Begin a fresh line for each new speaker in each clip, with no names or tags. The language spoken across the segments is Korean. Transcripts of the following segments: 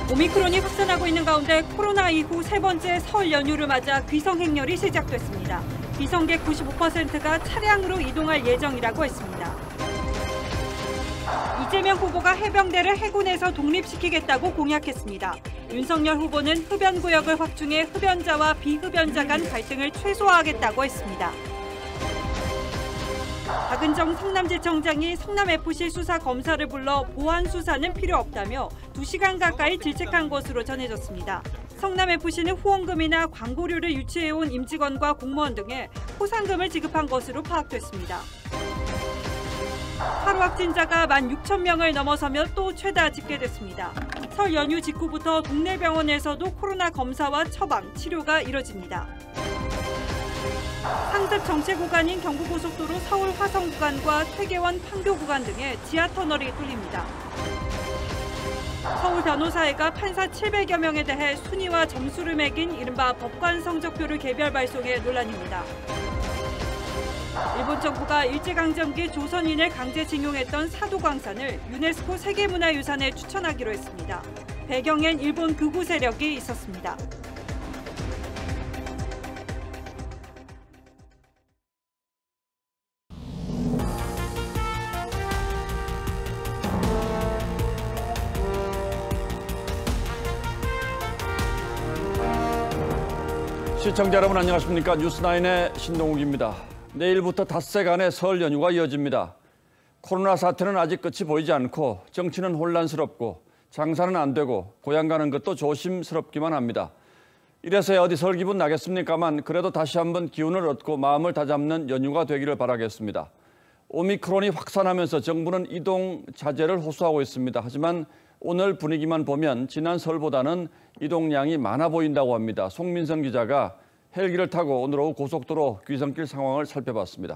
오미크론이 확산하고 있는 가운데 코로나 이후 세 번째 설 연휴를 맞아 귀성 행렬이 시작됐습니다. 귀성객 95%가 차량으로 이동할 예정이라고 했습니다. 이재명 후보가 해병대를 해군에서 독립시키겠다고 공약했습니다. 윤석열 후보는 흡연구역을 확충해 흡연자와 비흡연자 간 갈등을 최소화하겠다고 했습니다. 박은정 성남지청장이 성남FC 수사 검사를 불러 보안 수사는 필요 없다며 2시간 가까이 질책한 것으로 전해졌습니다. 성남FC는 후원금이나 광고료를 유치해온 임직원과 공무원 등에 포상금을 지급한 것으로 파악됐습니다. 하루 확진자가 16,000명을 넘어서며 또 최다 집계됐습니다. 설 연휴 직후부터 동네 병원에서도 코로나 검사와 처방, 치료가 이뤄집니다. 상습 정체 구간인 경부고속도로 서울 화성 구간과 퇴계원 판교 구간 등에 지하 터널이 뚫립니다. 서울 변호사회가 판사 700여 명에 대해 순위와 점수를 매긴 이른바 법관 성적표를 개별 발송해 논란입니다. 일본 정부가 일제강점기 조선인을 강제징용했던 사도광산을 유네스코 세계문화유산에 추천하기로 했습니다. 배경엔 일본 극우 세력이 있었습니다.
시청자 여러분 안녕하십니까? 뉴스9의 신동욱입니다. 내일부터 닷새간의 설 연휴가 이어집니다. 코로나 사태는 아직 끝이 보이지 않고 정치는 혼란스럽고 장사는 안 되고 고향 가는 것도 조심스럽기만 합니다. 이래서야 어디 설 기분 나겠습니까만 그래도 다시 한번 기운을 얻고 마음을 다잡는 연휴가 되기를 바라겠습니다. 오미크론이 확산하면서 정부는 이동 자제를 호소하고 있습니다. 하지만 오늘 분위기만 보면 지난 설보다는 이동량이 많아 보인다고 합니다. 송민선 기자가 헬기를 타고 오늘 오후 고속도로 귀성길 상황을 살펴봤습니다.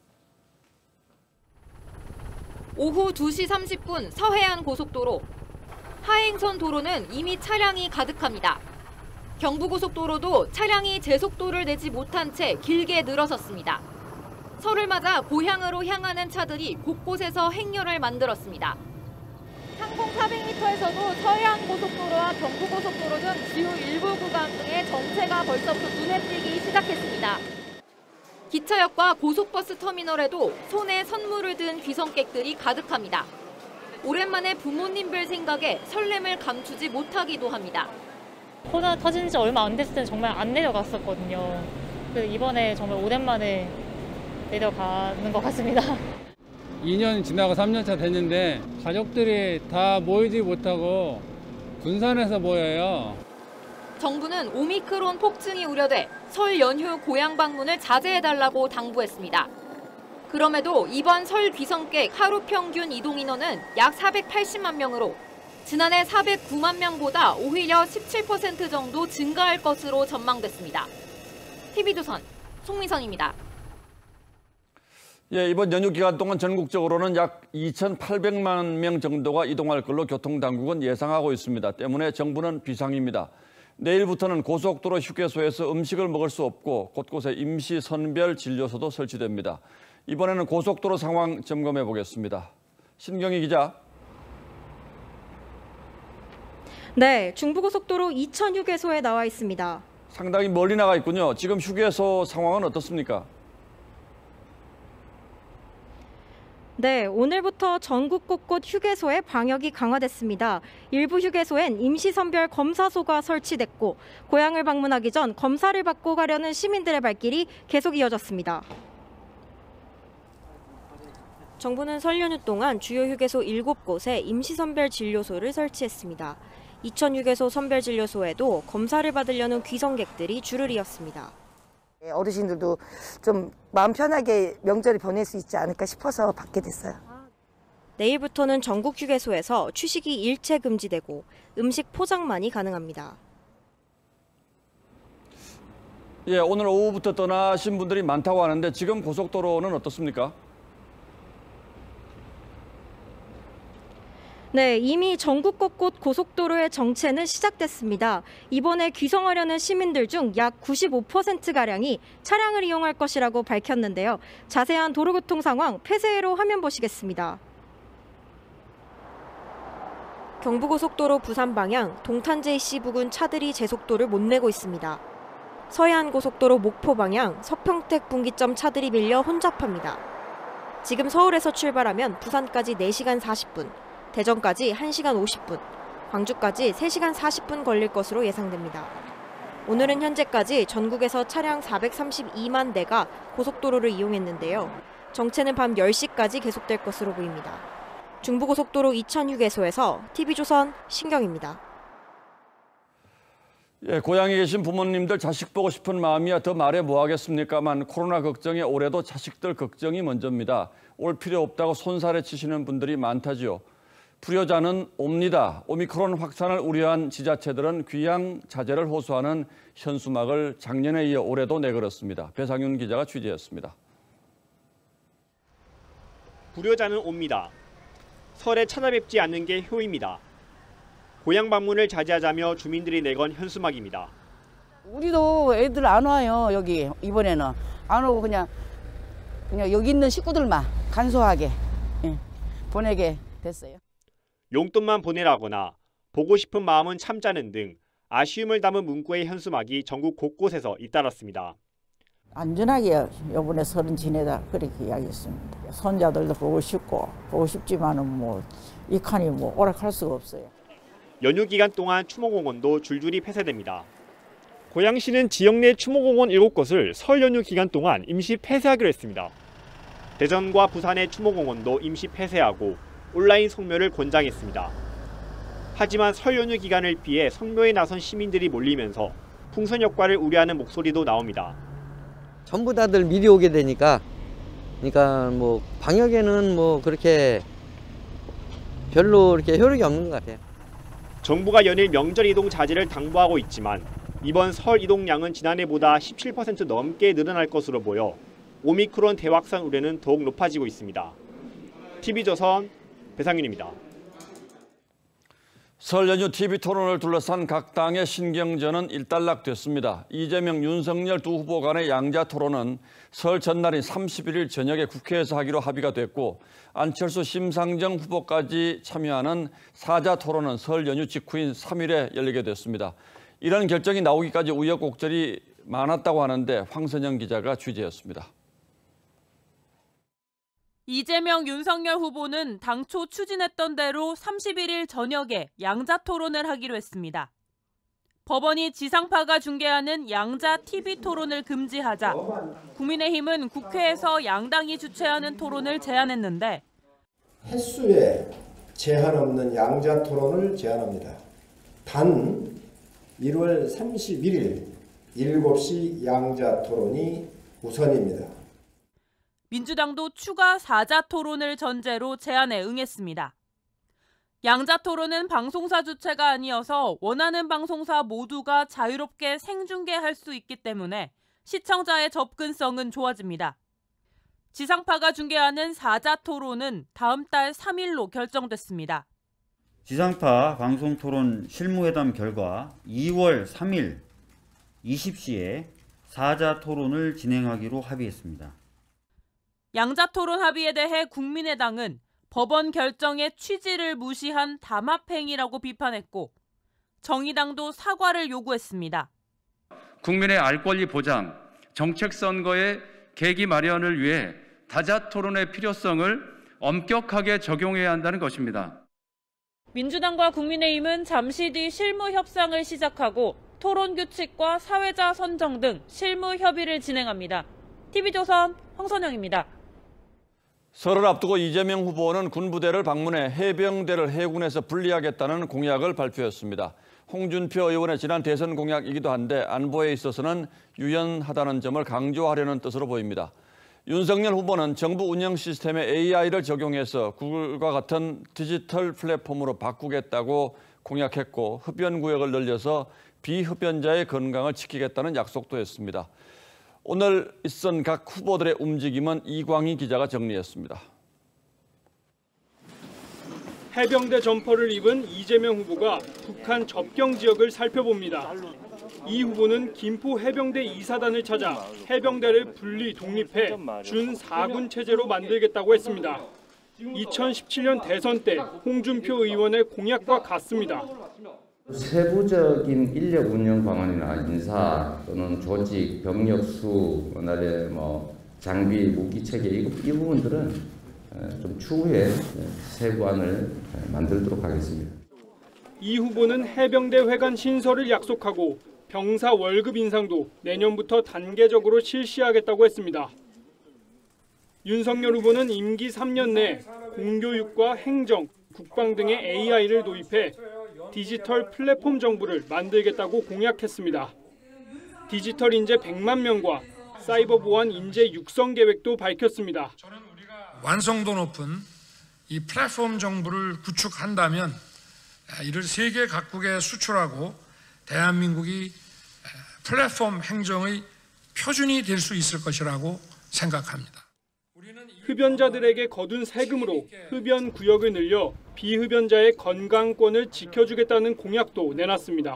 오후 2시 30분 서해안 고속도로. 하행선 도로는 이미 차량이 가득합니다. 경부고속도로도 차량이 제속도를 내지 못한 채 길게 늘어섰습니다. 설을 맞아 고향으로 향하는 차들이 곳곳에서 행렬을 만들었습니다. 상공 400m에서도 서해안 고속도로와 경부고속도로 등 주요 일부 구간 등의 정체가 벌써부터 눈에 띄기 시작했습니다. 기차역과 고속버스 터미널에도 손에 선물을 든 귀성객들이 가득합니다. 오랜만에 부모님 뵐 생각에 설렘을 감추지 못하기도 합니다.
코로나 터진 지 얼마 안 됐을 때는 정말 안 내려갔었거든요. 이번에 정말 오랜만에 내려가는 것 같습니다.
2년 지나고 3년차 됐는데 가족들이 다 모이지 못하고 분산해서 모여요.
정부는 오미크론 폭증이 우려돼 설 연휴 고향 방문을 자제해달라고 당부했습니다. 그럼에도 이번 설 귀성객 하루 평균 이동 인원은 약 480만 명으로 지난해 409만 명보다 오히려 17% 정도 증가할 것으로 전망됐습니다. TV조선 송민선입니다.
예, 이번 연휴 기간 동안 전국적으로는 약 2,800만 명 정도가 이동할 걸로 교통당국은 예상하고 있습니다. 때문에 정부는 비상입니다. 내일부터는 고속도로 휴게소에서 음식을 먹을 수 없고 곳곳에 임시 선별 진료소도 설치됩니다. 이번에는 고속도로 상황 점검해 보겠습니다. 신경희 기자.
네, 중부고속도로 이천 휴게소에 나와 있습니다.
상당히 멀리 나가 있군요. 지금 휴게소 상황은 어떻습니까?
네, 오늘부터 전국 곳곳 휴게소에 방역이 강화됐습니다. 일부 휴게소엔 임시선별 검사소가 설치됐고 고향을 방문하기 전 검사를 받고 가려는 시민들의 발길이 계속 이어졌습니다. 정부는 설 연휴 동안 주요 휴게소 7곳에 임시선별 진료소를 설치했습니다. 이천 휴게소 선별진료소에도 검사를 받으려는 귀성객들이 줄을 이었습니다.
어르신들도 좀 마음 편하게 명절을 보낼 수 있지 않을까 싶어서 받게 됐어요.
내일부터는 전국 휴게소에서 취식이 일체 금지되고 음식 포장만이 가능합니다.
예, 오늘 오후부터 떠나신 분들이 많다고 하는데 지금 고속도로는 어떻습니까?
네, 이미 전국 곳곳 고속도로의 정체는 시작됐습니다. 이번에 귀성하려는 시민들 중 약 95%가량이 차량을 이용할 것이라고 밝혔는데요. 자세한 도로교통 상황 폐쇄로 화면 보시겠습니다. 경부고속도로 부산 방향 동탄 JC 부근 차들이 제속도를 못 내고 있습니다. 서해안고속도로 목포 방향 서평택 분기점 차들이 밀려 혼잡합니다. 지금 서울에서 출발하면 부산까지 4시간 40분, 대전까지 1시간 50분, 광주까지 3시간 40분 걸릴 것으로 예상됩니다. 오늘은 현재까지 전국에서 차량 432만 대가 고속도로를 이용했는데요. 정체는 밤 10시까지 계속될 것으로 보입니다. 중부고속도로 이천휴게소에서 TV조선 신경입니다.
예, 고향에 계신 부모님들 자식 보고 싶은 마음이야 더 말해 뭐하겠습니까만 코로나 걱정에 올해도 자식들 걱정이 먼저입니다. 올 필요 없다고 손살에 치시는 분들이 많다지요. 불효자는 옵니다. 오미크론 확산을 우려한 지자체들은 귀향 자제를 호소하는 현수막을 작년에 이어 올해도 내걸었습니다. 배상윤 기자가 취재했습니다.
불효자는 옵니다. 설에 찾아뵙지 않는 게 효입니다. 고향 방문을 자제하자며 주민들이 내건 현수막입니다.
우리도 애들 안 와요. 여기 이번에는 안 오고 그냥 여기 있는 식구들만 간소하게 보내게 됐어요.
용돈만 보내라거나 보고 싶은 마음은 참자는 등 아쉬움을 담은 문구의 현수막이 전국 곳곳에서 잇따랐습니다.
안전하게 이번에 설은 지내다 그렇게 이야기했습니다. 손자들도 보고 싶지만은 뭐 이 칸이 뭐 오락할 수가 없어요.
연휴 기간 동안 추모공원도 줄줄이 폐쇄됩니다. 고양시는 지역 내 추모공원 7곳을 설 연휴 기간 동안 임시 폐쇄하기로 했습니다. 대전과 부산의 추모공원도 임시 폐쇄하고 온라인 성묘를 권장했습니다. 하지만 설 연휴 기간을 피해 성묘에 나선 시민들이 몰리면서 풍선 효과를 우려하는 목소리도 나옵니다.
전부 다들 미리 오게 되니까 그러니까 뭐 방역에는 뭐 그렇게 별로 이렇게 효력이 없는 것 같아요.
정부가 연일 명절 이동 자제를 당부하고 있지만 이번 설 이동량은 지난해보다 17% 넘게 늘어날 것으로 보여 오미크론 대확산 우려는 더욱 높아지고 있습니다. TV조선 배상윤입니다.
설 연휴 TV 토론을 둘러싼 각 당의 신경전은 일단락됐습니다. 이재명, 윤석열 두 후보 간의 양자 토론은 설 전날인 31일 저녁에 국회에서 하기로 합의가 됐고 안철수, 심상정 후보까지 참여하는 사자 토론은 설 연휴 직후인 3일에 열리게 됐습니다. 이런 결정이 나오기까지 우여곡절이 많았다고 하는데 황선영 기자가 취재했습니다.
이재명, 윤석열 후보는 당초 추진했던 대로 31일 저녁에 양자 토론을 하기로 했습니다. 법원이 지상파가 중계하는 양자 TV 토론을 금지하자 국민의힘은 국회에서 양당이 주최하는 토론을 제안했는데
횟수에 제한 없는 양자 토론을 제안합니다. 단 1월 31일 7시 양자 토론이 우선입니다.
민주당도 추가 사자 토론을 전제로 제안에 응했습니다. 양자 토론은 방송사 주체가 아니어서 원하는 방송사 모두가 자유롭게 생중계할 수 있기 때문에 시청자의 접근성은 좋아집니다. 지상파가 중계하는 사자 토론은 다음 달 3일로 결정됐습니다.
지상파 방송토론 실무회담 결과 2월 3일 20시에 사자 토론을 진행하기로 합의했습니다.
양자 토론 합의에 대해 국민의당은 법원 결정의 취지를 무시한 담합행위라고 비판했고 정의당도 사과를 요구했습니다.
국민의 알 권리 보장, 정책 선거의 계기 마련을 위해 다자 토론의 필요성을 엄격하게 적용해야 한다는 것입니다.
민주당과 국민의힘은 잠시 뒤 실무 협상을 시작하고 토론 규칙과 사회자 선정 등 실무 협의를 진행합니다. TV조선 황선영입니다.
설을 앞두고 이재명 후보는 군부대를 방문해 해병대를 해군에서 분리하겠다는 공약을 발표했습니다. 홍준표 의원의 지난 대선 공약이기도 한데 안보에 있어서는 유연하다는 점을 강조하려는 뜻으로 보입니다. 윤석열 후보는 정부 운영 시스템에 AI를 적용해서 구글과 같은 디지털 플랫폼으로 바꾸겠다고 공약했고 흡연구역을 늘려서 비흡연자의 건강을 지키겠다는 약속도 했습니다. 오늘 있은 각 후보들의 움직임은 이광희 기자가 정리했습니다.
해병대 점퍼를 입은 이재명 후보가 북한 접경 지역을 살펴봅니다. 이 후보는 김포 해병대 2사단을 찾아 해병대를 분리 독립해 준 4군 체제로 만들겠다고 했습니다. 2017년 대선 때 홍준표 의원의 공약과 같습니다.
세부적인 인력 운영 방안이나 인사 또는 조직, 병력 수, 그다음에 장비, 무기 체계 이 부분들은 좀 추후에 세부안을 만들도록 하겠습니다.
이 후보는 해병대 회관 신설을 약속하고 병사 월급 인상도 내년부터 단계적으로 실시하겠다고 했습니다. 윤석열 후보는 임기 3년 내 공교육과 행정, 국방 등의 AI를 도입해 디지털 플랫폼 정부를 만들겠다고 공약했습니다. 디지털 인재 100만 명과 사이버 보안 인재 육성 계획도 밝혔습니다.
완성도 높은 이 플랫폼 정부를 구축한다면 이를 세계 각국에 수출하고 대한민국이 플랫폼 행정의 표준이 될 수 있을 것이라고 생각합니다.
흡연자들에게 거둔 세금으로 흡연 구역을 늘려 비흡연자의 건강권을 지켜주겠다는 공약도 내놨습니다.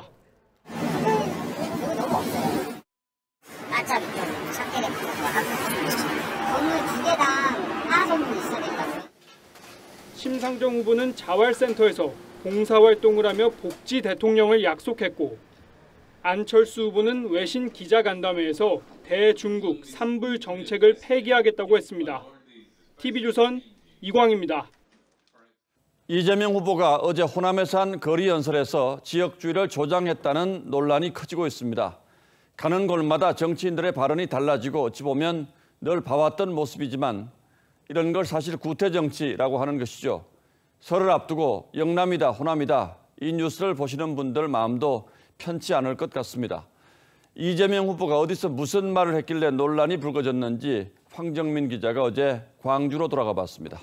심상정 후보는 자활센터에서 봉사활동을 하며 복지 대통령을 약속했고 안철수 후보는 외신 기자간담회에서 대중국 삼불 정책을 폐기하겠다고 했습니다. TV조선 이광입니다.
이재명 후보가 어제 호남에서 한 거리 연설에서 지역주의를 조장했다는 논란이 커지고 있습니다. 가는 곳마다 정치인들의 발언이 달라지고 어찌 보면 늘 봐왔던 모습이지만 이런 걸 사실 구태정치라고 하는 것이죠. 설을 앞두고 영남이다 호남이다 이 뉴스를 보시는 분들 마음도 편치 않을 것 같습니다. 이재명 후보가 어디서 무슨 말을 했길래 논란이 불거졌는지 황정민 기자가 어제 광주로 돌아가 봤습니다.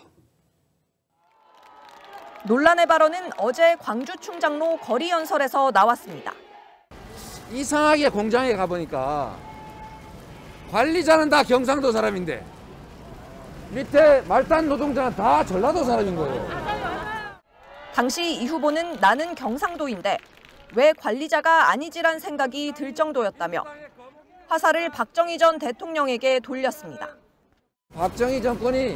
논란의 발언은 어제 광주 충장로 거리 연설에서 나왔습니다.
이상하게 공장에 가보니까 관리자는 다 경상도 사람인데 밑에 말단 노동자는 다 전라도 사람인 거예요.
당시 이 후보는 나는 경상도인데 왜 관리자가 아니지란 생각이 들 정도였다며 화살을 박정희 전 대통령에게 돌렸습니다.
박정희 정권이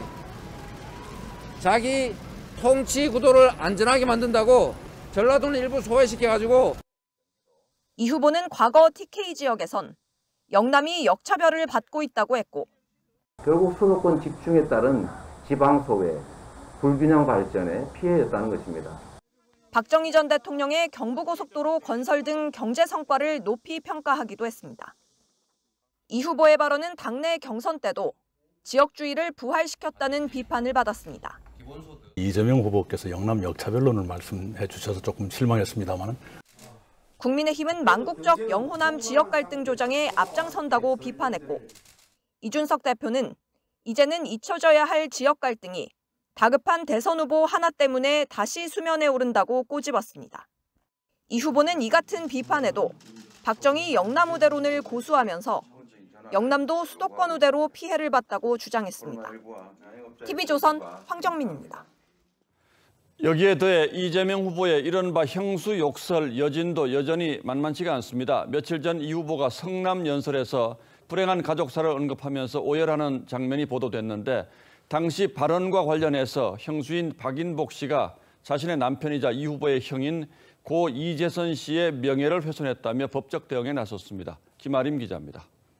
자기 통치 구도를 안전하게 만든다고 전라도는 일부 소외시켜가지고
이 후보는 과거 TK 지역에선 영남이 역차별을 받고 있다고 했고
결국 수도권 집중에 따른 지방 소외, 불균형 발전에 피해였다는 것입니다.
박정희 전 대통령의 경부고속도로 건설 등 경제 성과를 높이 평가하기도 했습니다. 이 후보의 발언은 당내 경선 때도 지역주의를 부활시켰다는 비판을 받았습니다.
이재명 후보께서 영남 역차별론을 말씀해 주셔서 조금 실망했습니다만
국민의힘은 망국적 영호남 지역 갈등 조장에 앞장선다고 비판했고 이준석 대표는 이제는 잊혀져야 할 지역 갈등이 다급한 대선 후보 하나 때문에 다시 수면에 오른다고 꼬집었습니다. 이 후보는 이 같은 비판에도 박정희 영남 우대론을 고수하면서 영남도 수도권 우대로 피해를 봤다고 주장했습니다. TV조선 황정민입니다.
여기에 더해 이재명 후보의 이른바 형수 욕설 여진도 여전히 만만치가 않습니다. 며칠 전 이 후보가 성남 연설에서 불행한 가족사를 언급하면서 오열하는 장면이 보도됐는데 당시 발언과 관련해서 형수인 박인복 씨가 자신의 남편이자 이 후보의 형인 고 이재선 씨의 명예를 훼손했다며 법적 대응에 나섰습니다. 김아림 기자입니다.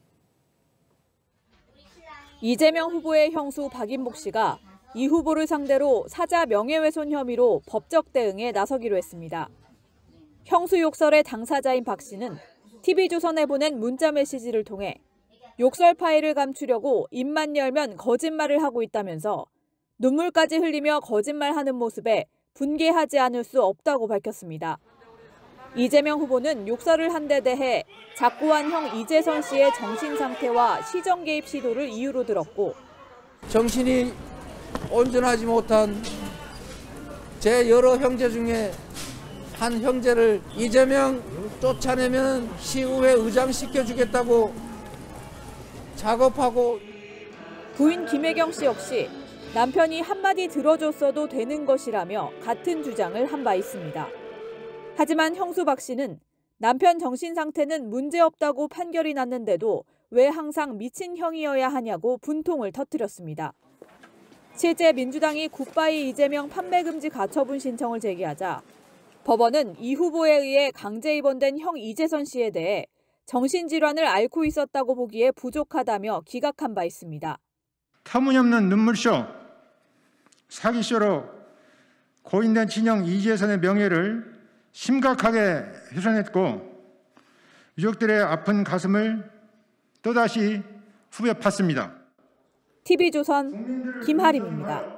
이재명 후보의 형수 박인복 씨가 이 후보를 상대로 사자 명예훼손 혐의로 법적 대응에 나서기로 했습니다. 형수 욕설의 당사자인 박 씨는 TV조선에 보낸 문자 메시지를 통해 욕설 파일을 감추려고 입만 열면 거짓말을 하고 있다면서 눈물까지 흘리며 거짓말하는 모습에 분개하지 않을 수 없다고 밝혔습니다. 이재명 후보는 욕설을 한 데 대해 작고한 형 이재선 씨의 정신 상태와 시정 개입 시도를 이유로 들었고
정신이 온전하지 못한 제 여러 형제 중에 한 형제를 이재명 쫓아내면 시의회 의장시켜주겠다고 작업하고
부인 김혜경 씨 역시 남편이 한마디 들어줬어도 되는 것이라며 같은 주장을 한 바 있습니다. 하지만 형수 박 씨는 남편 정신 상태는 문제없다고 판결이 났는데도 왜 항상 미친 형이어야 하냐고 분통을 터뜨렸습니다. 실제 민주당이 굿바이 이재명 판매 금지 가처분 신청을 제기하자 법원은 이 후보에 의해 강제 입원된 형 이재선 씨에 대해 정신질환을 앓고 있었다고 보기에 부족하다며 기각한 바 있습니다.
터무니없는 눈물쇼, 사기쇼로 고인된 친형 이재선의 명예를 심각하게 훼손했고 유족들의 아픈 가슴을 또다시 후벼 팠습니다.
TV조선 김하림입니다.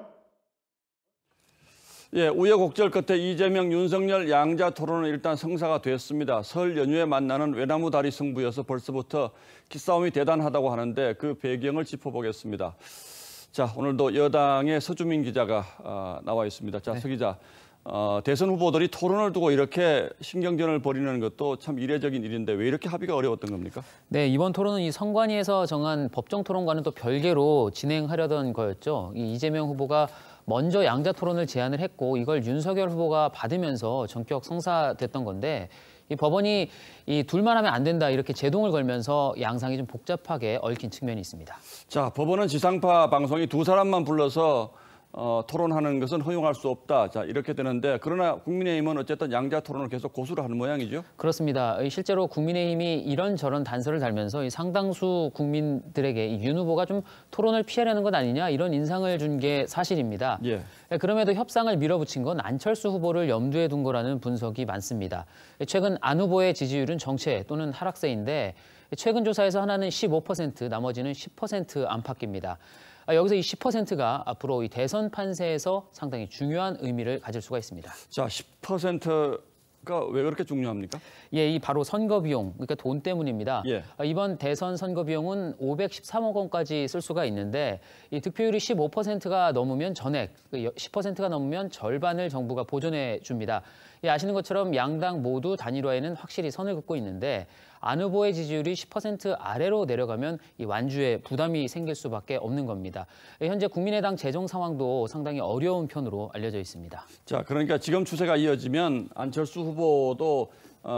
예, 우여곡절 끝에 이재명, 윤석열 양자 토론은 일단 성사가 됐습니다. 설 연휴에 만나는 외나무 다리 승부여서 벌써부터 기싸움이 대단하다고 하는데 그 배경을 짚어보겠습니다. 자, 오늘도 여당의 서주민 기자가 나와 있습니다. 자, 서 기자, 대선 후보들이 토론을 두고 이렇게 신경전을 벌이는 것도 참 이례적인 일인데 왜 이렇게 합의가 어려웠던 겁니까?
네, 이번 토론은 이 선관위에서 정한 법정 토론과는 또 별개로 진행하려던 거였죠. 이 이재명 후보가 먼저 양자 토론을 제안을 했고 이걸 윤석열 후보가 받으면서 전격 성사됐던 건데 이 법원이 이 둘만 하면 안 된다 이렇게 제동을 걸면서 양상이 좀 복잡하게 얽힌 측면이 있습니다.
자, 법원은 지상파 방송이 두 사람만 불러서 토론하는 것은 허용할 수 없다. 자, 이렇게 되는데 그러나 국민의힘은 어쨌든 양자 토론을 계속 고수를 하는 모양이죠.
그렇습니다. 실제로 국민의힘이 이런저런 단서를 달면서 이 상당수 국민들에게 이 윤 후보가 좀 토론을 피하려는 것 아니냐 이런 인상을 준 게 사실입니다.
예.
그럼에도 협상을 밀어붙인 건 안철수 후보를 염두에 둔 거라는 분석이 많습니다. 최근 안 후보의 지지율은 정체 또는 하락세인데 최근 조사에서 하나는 15%, 나머지는 10% 안팎입니다. 여기서 이 10%가 앞으로 이 대선 판세에서 상당히 중요한 의미를 가질 수가 있습니다.
자, 10%가 왜 그렇게 중요합니까?
예, 이 바로 선거 비용, 그러니까 돈 때문입니다.
예.
이번 대선 선거 비용은 513억 원까지 쓸 수가 있는데 이 득표율이 15%가 넘으면 전액, 10%가 넘으면 절반을 정부가 보존해 줍니다. 예, 아시는 것처럼 양당 모두 단일화에는 확실히 선을 긋고 있는데 안 후보의 지지율이 10% 아래로 내려가면 이 완주에 부담이 생길 수밖에 없는 겁니다. 현재 국민의당 재정 상황도 상당히 어려운 편으로 알려져 있습니다.
자, 그러니까 지금 추세가 이어지면 안철수 후보도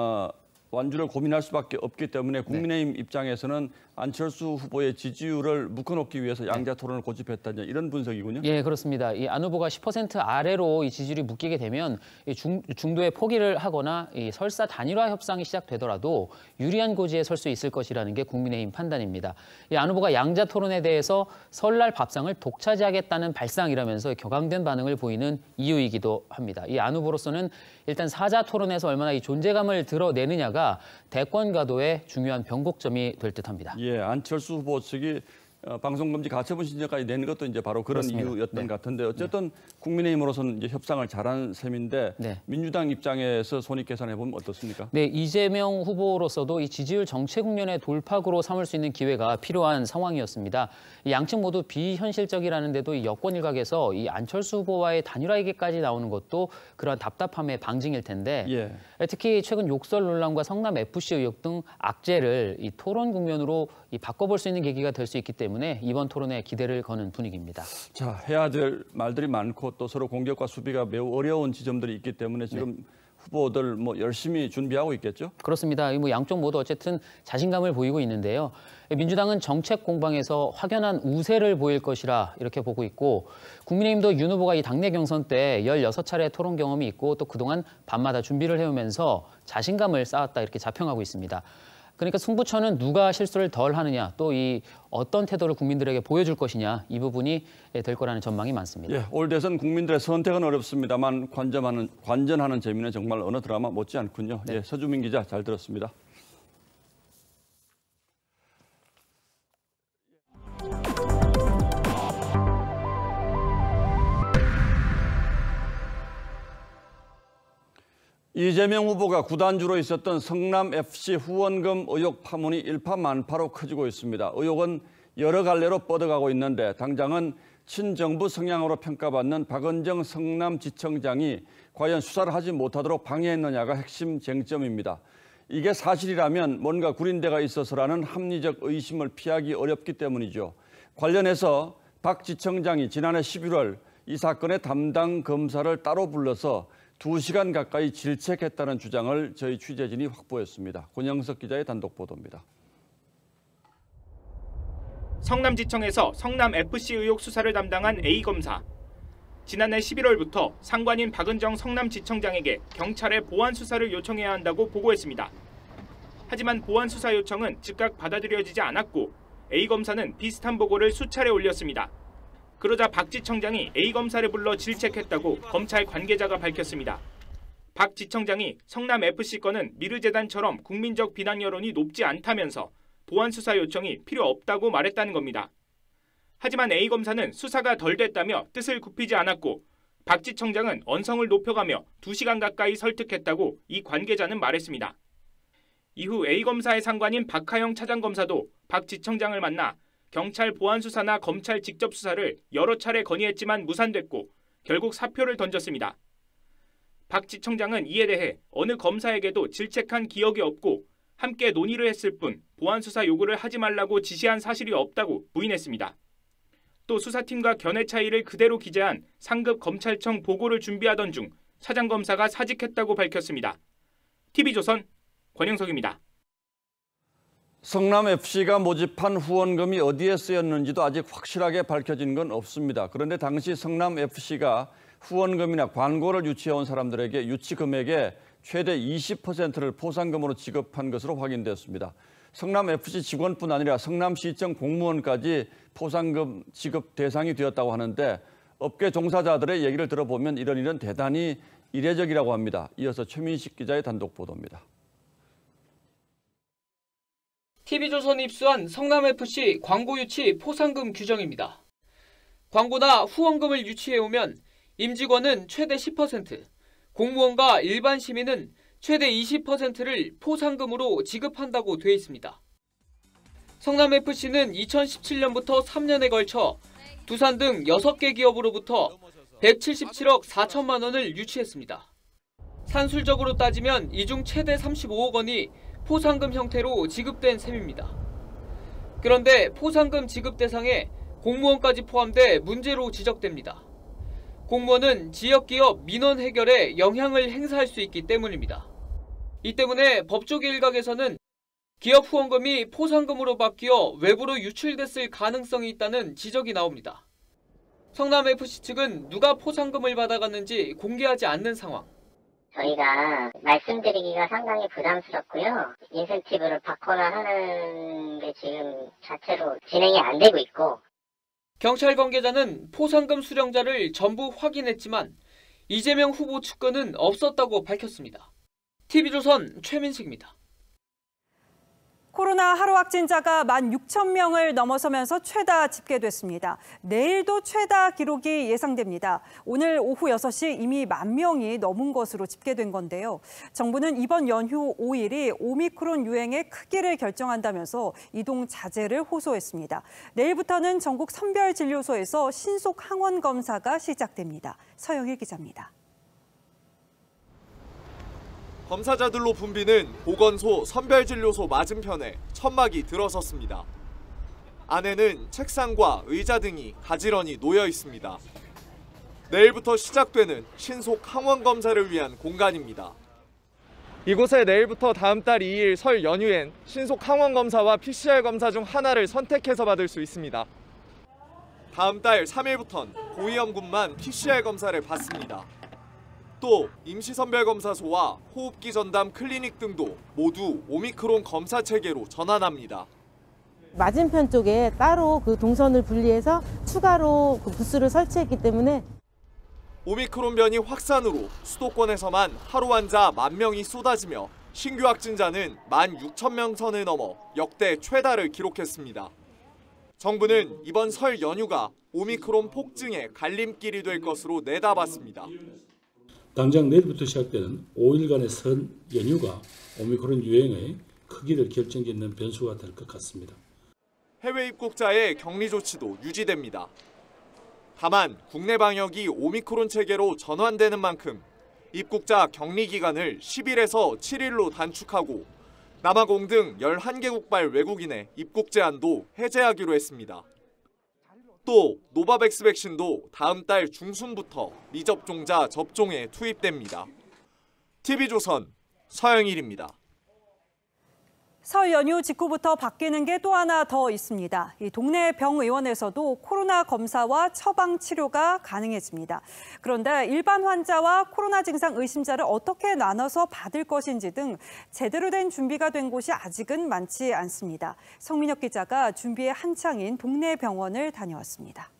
완주를 고민할 수밖에 없기 때문에 국민의힘 입장에서는 안철수 후보의 지지율을 묶어놓기 위해서 양자 토론을 고집했다냐 이런 분석이군요.
예, 그렇습니다. 이 안 후보가 10% 아래로 이 지지율이 묶이게 되면 중도에 포기를 하거나 이 설사 단일화 협상이 시작되더라도 유리한 고지에 설 수 있을 것이라는 게 국민의힘 판단입니다. 이 안 후보가 양자 토론에 대해서 설날 밥상을 독차지하겠다는 발상이라면서 격앙된 반응을 보이는 이유이기도 합니다. 이 안 후보로서는 일단 사자 토론에서 얼마나 이 존재감을 드러내느냐가 대권 가도의 중요한 변곡점이 될 듯합니다.
예, 안철수 후보 측이 방송금지 가처분 신청까지 낸 것도 이제 바로 그런
그렇습니다.
이유였던 것 같은데 어쨌든 국민의힘으로서는 이제 협상을 잘한 셈인데 민주당 입장에서 손익 계산해 보면 어떻습니까?
네, 이재명 후보로서도 이 지지율 정체 국면의 돌파구로 삼을 수 있는 기회가 필요한 상황이었습니다. 양측 모두 비현실적이라는데도 이 여권 일각에서 이 안철수 후보와의 단일화에게까지 나오는 것도 그런 답답함의 방증일 텐데 특히 최근 욕설 논란과 성남 FC 의혹 등 악재를 이 토론 국면으로 이 바꿔볼 수 있는 계기가 될 수 있기 때문에 이번 토론에 기대를 거는 분위기입니다.
자, 해야 될 말들이 많고 또 서로 공격과 수비가 매우 어려운 지점들이 있기 때문에 지금 후보들 뭐 열심히 준비하고 있겠죠?
그렇습니다. 뭐 양쪽 모두 어쨌든 자신감을 보이고 있는데요. 민주당은 정책 공방에서 확연한 우세를 보일 것이라 이렇게 보고 있고 국민의힘도 윤 후보가 이 당내 경선 때 16차례 토론 경험이 있고 또 그동안 밤마다 준비를 해오면서 자신감을 쌓았다 이렇게 자평하고 있습니다. 그러니까 승부처는 누가 실수를 덜 하느냐 또 이 어떤 태도를 국민들에게 보여줄 것이냐 이 부분이 될 거라는 전망이 많습니다.
예, 올 대선 국민들의 선택은 어렵습니다만 관전하는 재미는 정말 어느 드라마 못지 않군요. 예, 서주민 기자 잘 들었습니다. 이재명 후보가 구단주로 있었던 성남 FC 후원금 의혹 파문이 일파만파로 커지고 있습니다. 의혹은 여러 갈래로 뻗어가고 있는데 당장은 친정부 성향으로 평가받는 박은정 성남지청장이 과연 수사를 하지 못하도록 방해했느냐가 핵심 쟁점입니다. 이게 사실이라면 뭔가 구린데가 있어서라는 합리적 의심을 피하기 어렵기 때문이죠. 관련해서 박 지청장이 지난해 11월 이 사건의 담당 검사를 따로 불러서 2시간 가까이 질책했다는 주장을 저희 취재진이 확보했습니다. 권영석 기자의 단독 보도입니다.
성남지청에서 성남FC 의혹 수사를 담당한 A검사. 지난해 11월부터 상관인 박은정 성남지청장에게 경찰에 보안 수사를 요청해야 한다고 보고했습니다. 하지만 보안 수사 요청은 즉각 받아들여지지 않았고 A검사는 비슷한 보고를 수차례 올렸습니다. 그러자 박 지청장이 A검사를 불러 질책했다고 검찰 관계자가 밝혔습니다. 박 지청장이 성남FC 건은 미르재단처럼 국민적 비난 여론이 높지 않다면서 보안 수사 요청이 필요 없다고 말했다는 겁니다. 하지만 A검사는 수사가 덜 됐다며 뜻을 굽히지 않았고 박 지청장은 언성을 높여가며 2시간 가까이 설득했다고 이 관계자는 말했습니다. 이후 A검사의 상관인 박하영 차장검사도 박 지청장을 만나 경찰 보안 수사나 검찰 직접 수사를 여러 차례 건의했지만 무산됐고 결국 사표를 던졌습니다. 박 지청장은 이에 대해 어느 검사에게도 질책한 기억이 없고 함께 논의를 했을 뿐 보안 수사 요구를 하지 말라고 지시한 사실이 없다고 부인했습니다. 또 수사팀과 견해 차이를 그대로 기재한 상급 검찰청 보고를 준비하던 중 차장검사가 사직했다고 밝혔습니다. TV조선 권영석입니다.
성남FC가 모집한 후원금이 어디에 쓰였는지도 아직 확실하게 밝혀진 건 없습니다. 그런데 당시 성남FC가 후원금이나 광고를 유치해온 사람들에게 유치 금액의 최대 20%를 포상금으로 지급한 것으로 확인됐습니다. 성남FC 직원뿐 아니라 성남시청 공무원까지 포상금 지급 대상이 되었다고 하는데 업계 종사자들의 얘기를 들어보면 이런 일은 대단히 이례적이라고 합니다. 이어서 최민식 기자의 단독 보도입니다.
TV조선이 입수한 성남FC 광고 유치 포상금 규정입니다. 광고나 후원금을 유치해오면 임직원은 최대 10%, 공무원과 일반 시민은 최대 20%를 포상금으로 지급한다고 돼 있습니다. 성남FC는 2017년부터 3년에 걸쳐 두산 등 6개 기업으로부터 177억 4천만 원을 유치했습니다. 산술적으로 따지면 이 중 최대 35억 원이 포상금 형태로 지급된 셈입니다. 그런데 포상금 지급 대상에 공무원까지 포함돼 문제로 지적됩니다. 공무원은 지역기업 민원 해결에 영향을 행사할 수 있기 때문입니다. 이 때문에 법조계 일각에서는 기업 후원금이 포상금으로 바뀌어 외부로 유출됐을 가능성이 있다는 지적이 나옵니다. 성남FC 측은 누가 포상금을 받아갔는지 공개하지 않는 상황.
저희가 말씀드리기가 상당히 부담스럽고요. 인센티브를 받거나 하는 게 지금 자체로 진행이 안 되고 있고.
경찰 관계자는 포상금 수령자를 전부 확인했지만 이재명 후보 측근은 없었다고 밝혔습니다. TV조선 최민식입니다.
코로나 하루 확진자가 16,000명을 넘어서면서 최다 집계됐습니다. 내일도 최다 기록이 예상됩니다. 오늘 오후 6시 이미 10,000명이 넘은 것으로 집계된 건데요. 정부는 이번 연휴 5일이 오미크론 유행의 크기를 결정한다면서 이동 자제를 호소했습니다. 내일부터는 전국 선별진료소에서 신속 항원 검사가 시작됩니다. 서영일 기자입니다.
검사자들로 붐비는 보건소 선별진료소 맞은편에 천막이 들어섰습니다. 안에는 책상과 의자 등이 가지런히 놓여 있습니다. 내일부터 시작되는 신속 항원 검사를 위한 공간입니다. 이곳에 내일부터 다음 달 2일 설 연휴엔 신속 항원 검사와 PCR 검사 중 하나를 선택해서 받을 수 있습니다. 다음 달 3일부터는 고위험군만 PCR 검사를 받습니다. 또 임시선별검사소와 호흡기 전담 클리닉 등도 모두 오미크론 검사 체계로 전환합니다.
맞은편 쪽에 따로 그 동선을 분리해서 추가로 그 부스를 설치했기 때문에
오미크론 변이 확산으로 수도권에서만 하루 환자 10,000명이 쏟아지며 신규 확진자는 16,000명 선을 넘어 역대 최다를 기록했습니다. 정부는 이번 설 연휴가 오미크론 폭증의 갈림길이 될 것으로 내다봤습니다.
당장 내일부터 시작되는 5일간의 설 연휴가 오미크론 유행의 크기를 결정짓는 변수가 될 것 같습니다.
해외 입국자의 격리 조치도 유지됩니다. 다만 국내 방역이 오미크론 체계로 전환되는 만큼 입국자 격리 기간을 10일에서 7일로 단축하고 남아공 등 11개국발 외국인의 입국 제한도 해제하기로 했습니다. 또 노바백스 백신도 다음 달 중순부터 미접종자 접종에 투입됩니다. TV조선 서영일입니다.
설 연휴 직후부터 바뀌는 게 또 하나 더 있습니다. 이 동네 병의원에서도 코로나 검사와 처방 치료가 가능해집니다. 그런데 일반 환자와 코로나 증상 의심자를 어떻게 나눠서 받을 것인지 등 제대로 된 준비가 된 곳이 아직은 많지 않습니다. 성민혁 기자가 준비에 한창인 동네 병원을 다녀왔습니다.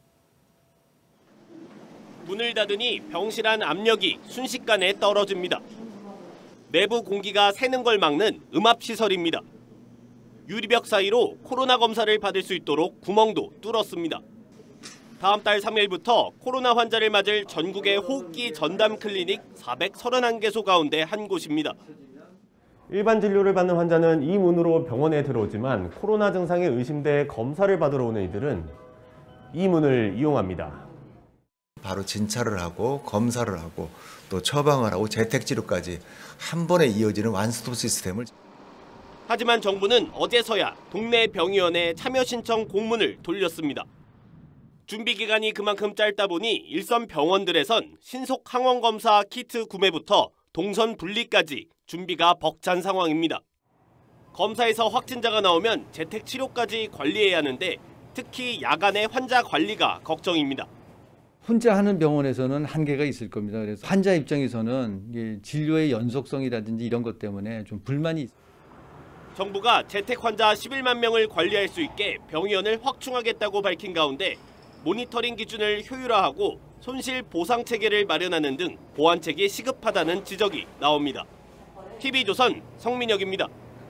문을 닫으니 병실 안 압력이 순식간에 떨어집니다. 내부 공기가 새는 걸 막는 음압시설입니다. 유리벽 사이로 코로나 검사를 받을 수 있도록 구멍도 뚫었습니다. 다음 달 3일부터 코로나 환자를 맞을 전국의 호흡기 전담 클리닉 431개소 가운데 한 곳입니다.
일반 진료를 받는 환자는 이 문으로 병원에 들어오지만 코로나 증상에 의심돼 검사를 받으러 오는 이들은 이 문을 이용합니다.
바로 진찰을 하고 검사를 하고 또 처방을 하고 재택치료까지 한 번에 이어지는 완스톱 시스템을.
하지만 정부는 어제서야 동네 병의원에 참여 신청 공문을 돌렸습니다. 준비 기간이 그만큼 짧다 보니 일선 병원들에선 신속 항원 검사 키트 구매부터 동선 분리까지 준비가 벅찬 상황입니다. 검사에서 확진자가 나오면 재택치료까지 관리해야 하는데 특히 야간의 환자 관리가 걱정입니다.
혼자 하는 병원에서는 한계가 있을 겁니다. 그래서 환자 입장에서는 진료의 연속성이라든지 이런 것 때문에 좀 불만이 있습니다.
정부가 재택 환자 11만 명을 관리할 수 있게 병의원을 확충하겠다고 밝힌 가운데 모니터링 기준을 효율화하고 손실 보상 체계를 마련하는 등 보완책이 시급하다는 지적이 나옵니다. TV조선 성민혁입니다.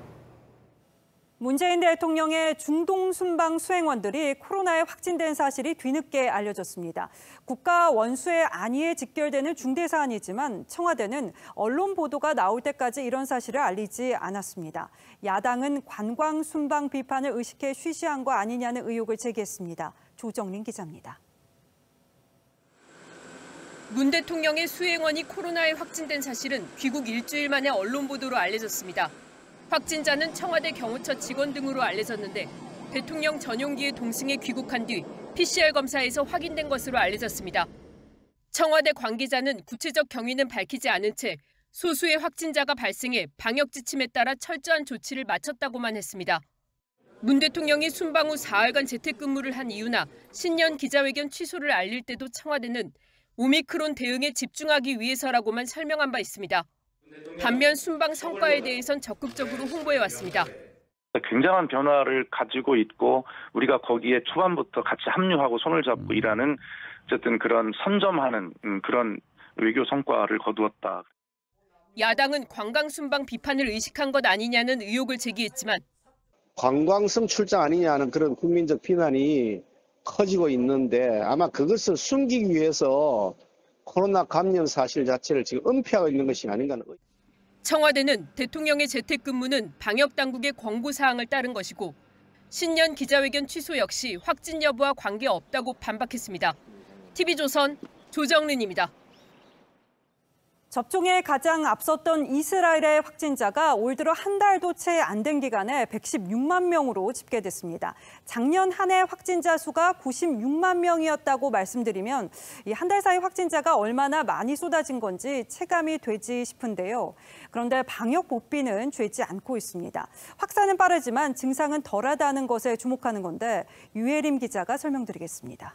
문재인 대통령의 중동 순방 수행원들이 코로나에 확진된 사실이 뒤늦게 알려졌습니다. 국가 원수의 안위에 직결되는 중대 사안이지만 청와대는 언론 보도가 나올 때까지 이런 사실을 알리지 않았습니다. 야당은 관광 순방 비판을 의식해 쉬쉬한 거 아니냐는 의혹을 제기했습니다. 조정린 기자입니다.
문 대통령의 수행원이 코로나에 확진된 사실은 귀국 일주일 만에 언론 보도로 알려졌습니다. 확진자는 청와대 경호처 직원 등으로 알려졌는데 대통령 전용기에 동승해 귀국한 뒤 PCR 검사에서 확인된 것으로 알려졌습니다. 청와대 관계자는 구체적 경위는 밝히지 않은 채 소수의 확진자가 발생해 방역 지침에 따라 철저한 조치를 마쳤다고만 했습니다. 문 대통령이 순방 후 4일간 재택근무를 한 이유나 신년 기자회견 취소를 알릴 때도 청와대는 오미크론 대응에 집중하기 위해서라고만 설명한 바 있습니다. 반면 순방 성과에 대해선 적극적으로 홍보해왔습니다.
굉장한 변화를 가지고 있고 우리가 거기에 초반부터 같이 합류하고 손을 잡고 일하는 어쨌든 그런 선점하는 그런 외교 성과를 거두었다.
야당은 관광 순방 비판을 의식한 것 아니냐는 의혹을 제기했지만
관광성 출장 아니냐는 그런 국민적 비난이 커지고 있는데 아마 그것을 숨기기 위해서 코로나 감염 사실 자체를 지금 은폐하고 있는 것이 아닌가.
청와대는 대통령의 재택근무는 방역당국의 권고사항을 따른 것이고 신년 기자회견 취소 역시 확진 여부와 관계없다고 반박했습니다. TV조선 조정린입니다.
접종에 가장 앞섰던 이스라엘의 확진자가 올 들어 한 달도 채 안 된 기간에 116만 명으로 집계됐습니다. 작년 한 해 확진자 수가 96만 명이었다고 말씀드리면 이 한 달 사이 확진자가 얼마나 많이 쏟아진 건지 체감이 되지 싶은데요. 그런데 방역 복비는 죄지 않고 있습니다. 확산은 빠르지만 증상은 덜하다는 것에 주목하는 건데 유혜림 기자가 설명드리겠습니다.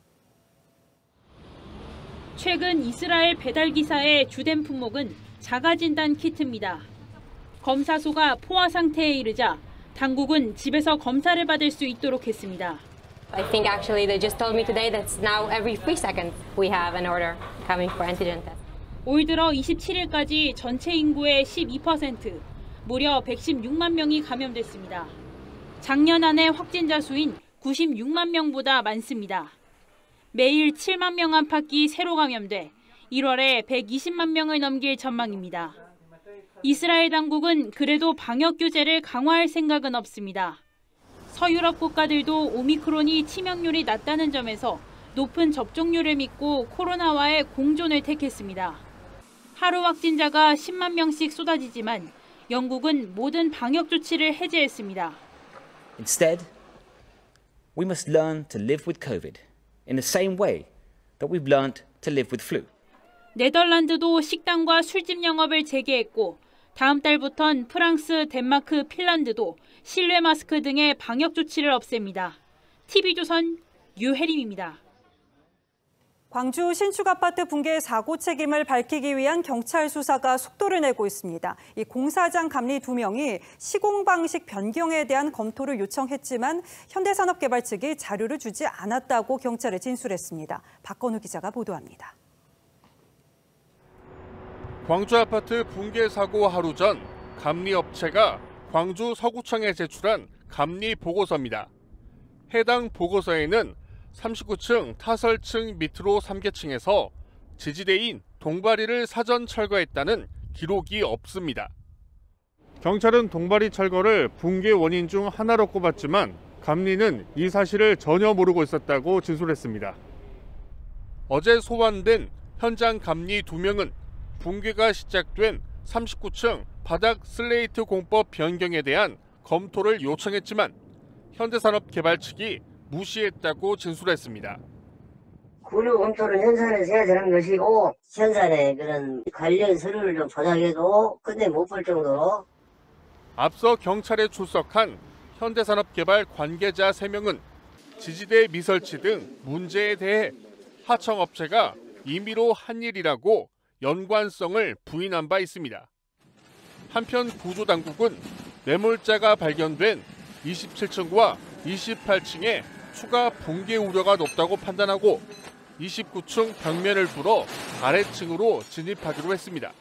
최근 이스라엘 배달 기사의 주된 품목은 자가진단 키트입니다. 검사소가 포화 상태에 이르자 당국은 집에서 검사를 받을 수 있도록 했습니다.
I think actually they just told me today that now every 3 seconds we have an order coming for antigen test.
올 들어 27일까지 전체 인구의 12%, 무려 116만 명이 감염됐습니다. 작년 한 해 확진자 수인 96만 명보다 많습니다. 매일 7만 명 안팎이 새로 감염돼 1월에 120만 명을 넘길 전망입니다. 이스라엘 당국은 그래도 방역 규제를 강화할 생각은 없습니다. 서유럽 국가들도 오미크론이 치명률이 낮다는 점에서 높은 접종률을 믿고 코로나와의 공존을 택했습니다. 하루 확진자가 10만 명씩 쏟아지지만 영국은 모든 방역 조치를 해제했습니다.
Instead, we must learn to live with COVID. In the same way that we've learned to live with flu.
네덜란드도 식당과 술집 영업을 재개했고 다음 달부턴 프랑스, 덴마크, 핀란드도 실내 마스크 등의 방역 조치를 없앱니다. TV조선 유혜림입니다.
광주 신축 아파트 붕괴 사고 책임을 밝히기 위한 경찰 수사가 속도를 내고 있습니다. 이 공사장 감리 2명이 시공 방식 변경에 대한 검토를 요청했지만 현대산업개발 측이 자료를 주지 않았다고 경찰에 진술했습니다. 박건우 기자가 보도합니다.
광주 아파트 붕괴 사고 하루 전 감리업체가 광주 서구청에 제출한 감리 보고서입니다. 해당 보고서에는 39층 타설층 밑으로 3계층에서 지지대인 동바리를 사전 철거했다는 기록이 없습니다. 경찰은 동바리 철거를 붕괴 원인 중 하나로 꼽았지만 감리는 이 사실을 전혀 모르고 있었다고 진술했습니다. 어제 소환된 현장 감리 2명은 붕괴가 시작된 39층 바닥 슬레이트 공법 변경에 대한 검토를 요청했지만 현대산업개발 측이 무시했다고 진술했습니다.
구류 검토를 현산에서 해야 되는 것이고 현산에 그런 관련 서류를 좀 조작해도 끝내 못 볼 정도로.
앞서 경찰에 출석한 현대산업개발 관계자 3명은 지지대 미설치 등 문제에 대해 하청업체가 임의로 한 일이라고 연관성을 부인한 바 있습니다. 한편 구조당국은 매몰자가 발견된 27층과 28층에 추가 붕괴 우려가 높다고 판단하고 29층 벽면을 뚫어 아래층으로 진입하기로 했습니다.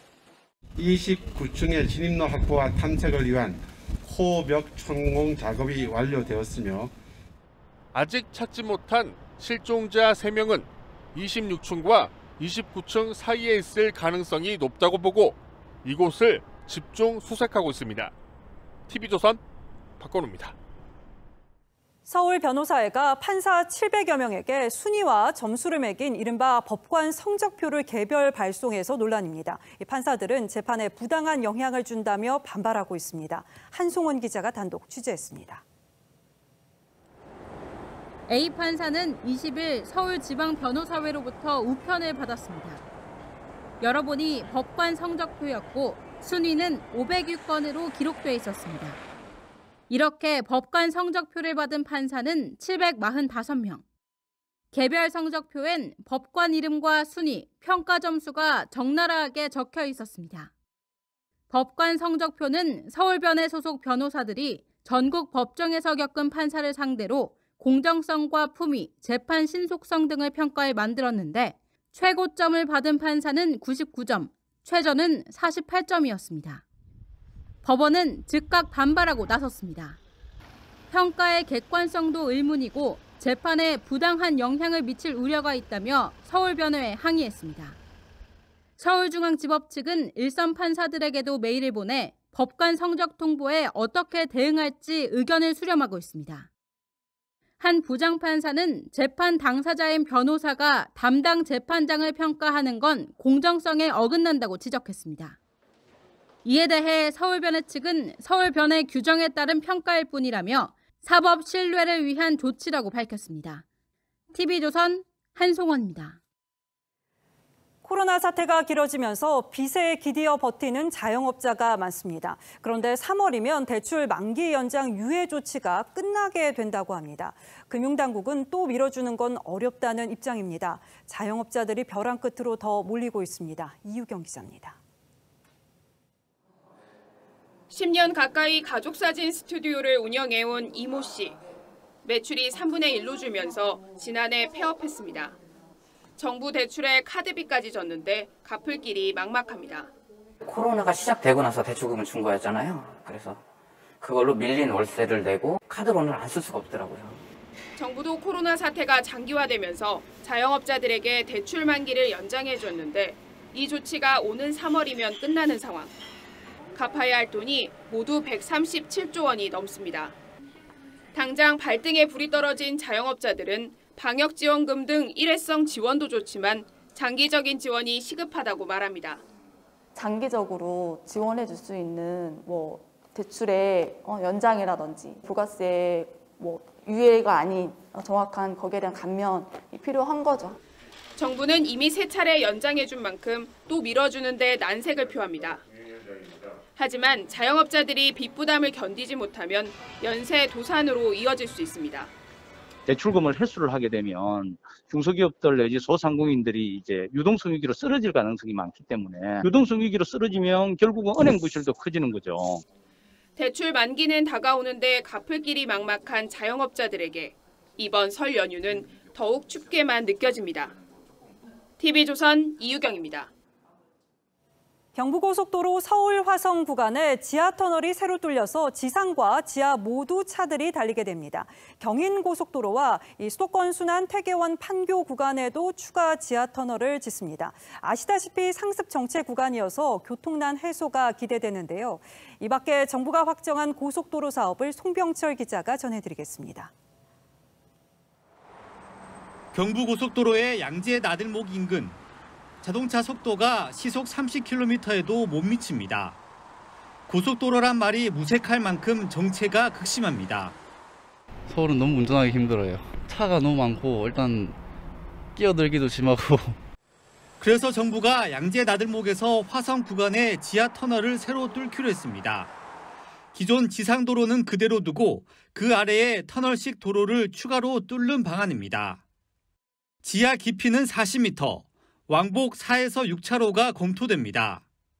29층의 진입로 확보와 탐색을 위한 코벽 천공 작업이 완료되었으며
아직 찾지 못한 실종자 3명은 26층과 29층 사이에 있을 가능성이 높다고 보고 이곳을 집중 수색하고 있습니다. TV조선 박건우입니다.
서울 변호사회가 판사 700여 명에게 순위와 점수를 매긴 이른바 법관 성적표를 개별 발송해서 논란입니다. 이 판사들은 재판에 부당한 영향을 준다며 반발하고 있습니다. 한송원 기자가 단독 취재했습니다.
A 판사는 20일 서울지방변호사회로부터 우편을 받았습니다. 열어보니 법관 성적표였고 순위는 506건으로 기록돼 있었습니다. 이렇게 법관 성적표를 받은 판사는 745명. 개별 성적표엔 법관 이름과 순위, 평가 점수가 적나라하게 적혀 있었습니다. 법관 성적표는 서울변의 소속 변호사들이 전국 법정에서 겪은 판사를 상대로 공정성과 품위, 재판 신속성 등을 평가해 만들었는데 최고점을 받은 판사는 99점, 최저는 48점이었습니다. 법원은 즉각 반발하고 나섰습니다. 평가의 객관성도 의문이고 재판에 부당한 영향을 미칠 우려가 있다며 서울변호에 항의했습니다. 서울중앙지법 측은 일선 판사들에게도 메일을 보내 법관 성적 통보에 어떻게 대응할지 의견을 수렴하고 있습니다. 한 부장판사는 재판 당사자인 변호사가 담당 재판장을 평가하는 건 공정성에 어긋난다고 지적했습니다. 이에 대해 서울변회 측은 서울변회 규정에 따른 평가일 뿐이라며 사법 신뢰를 위한 조치라고 밝혔습니다. TV조선 한송원입니다.
코로나 사태가 길어지면서 빚에 기대어 버티는 자영업자가 많습니다. 그런데 3월이면 대출 만기 연장 유예 조치가 끝나게 된다고 합니다. 금융당국은 또 밀어주는 건 어렵다는 입장입니다. 자영업자들이 벼랑 끝으로 더 몰리고 있습니다. 이유경 기자입니다.
10년 가까이 가족사진 스튜디오를 운영해온 이모 씨. 매출이 3분의 1로 줄면서 지난해 폐업했습니다. 정부 대출에 카드비까지 졌는데 갚을 길이 막막합니다.
코로나가 시작되고 나서 대출금을 준 거였잖아요. 그래서 그걸로 밀린 월세를 내고 카드론을 안 쓸 수가 없더라고요.
정부도 코로나 사태가 장기화되면서 자영업자들에게 대출 만기를 연장해줬는데 이 조치가 오는 3월이면 끝나는 상황. 갚아야 할 돈이 모두 137조 원이 넘습니다. 당장 발등에 불이 떨어진 자영업자들은 방역지원금 등 일회성 지원도 좋지만 장기적인 지원이 시급하다고 말합니다.
장기적으로 지원해 줄 수 있는 대출의 연장이라든지 부가세 유예가 아닌 정확한 거기에 대한 감면이 필요한 거죠.
정부는 이미 3차례 연장해준 만큼 또 밀어주는 데 난색을 표합니다. 하지만 자영업자들이 빚 부담을 견디지 못하면 연쇄 도산으로 이어질 수 있습니다.
대출금을 회수를 하게 되면 중소기업들 내지 소상공인들이 이제 유동성 위기로 쓰러질 가능성이 많기 때문에 유동성 위기로 쓰러지면 결국은 은행 부실도 커지는 거죠.
대출 만기는 다가오는데 갚을 길이 막막한 자영업자들에게 이번 설 연휴는 더욱 춥게만 느껴집니다. TV조선 이유경입니다.
경부고속도로 서울 화성 구간에 지하터널이 새로 뚫려서 지상과 지하 모두 차들이 달리게 됩니다. 경인고속도로와 수도권 순환 퇴계원 판교 구간에도 추가 지하터널을 짓습니다. 아시다시피 상습 정체 구간이어서 교통난 해소가 기대되는데요. 이 밖에 정부가 확정한 고속도로 사업을 송병철 기자가 전해드리겠습니다.
경부고속도로의 양재 나들목 인근. 자동차 속도가 시속 30km에도 못 미칩니다. 고속도로란 말이 무색할 만큼 정체가 극심합니다.
서울은 너무 운전하기 힘들어요. 차가 너무 많고 일단 끼어들기도 심하고.
그래서 정부가 양재 나들목에서 화성 구간에 지하 터널을 새로 뚫기로 했습니다. 기존 지상도로는 그대로 두고 그 아래에 터널식 도로를 추가로 뚫는 방안입니다. 지하 깊이는 40m. 왕복 4에서 6차로가 검토됩니다.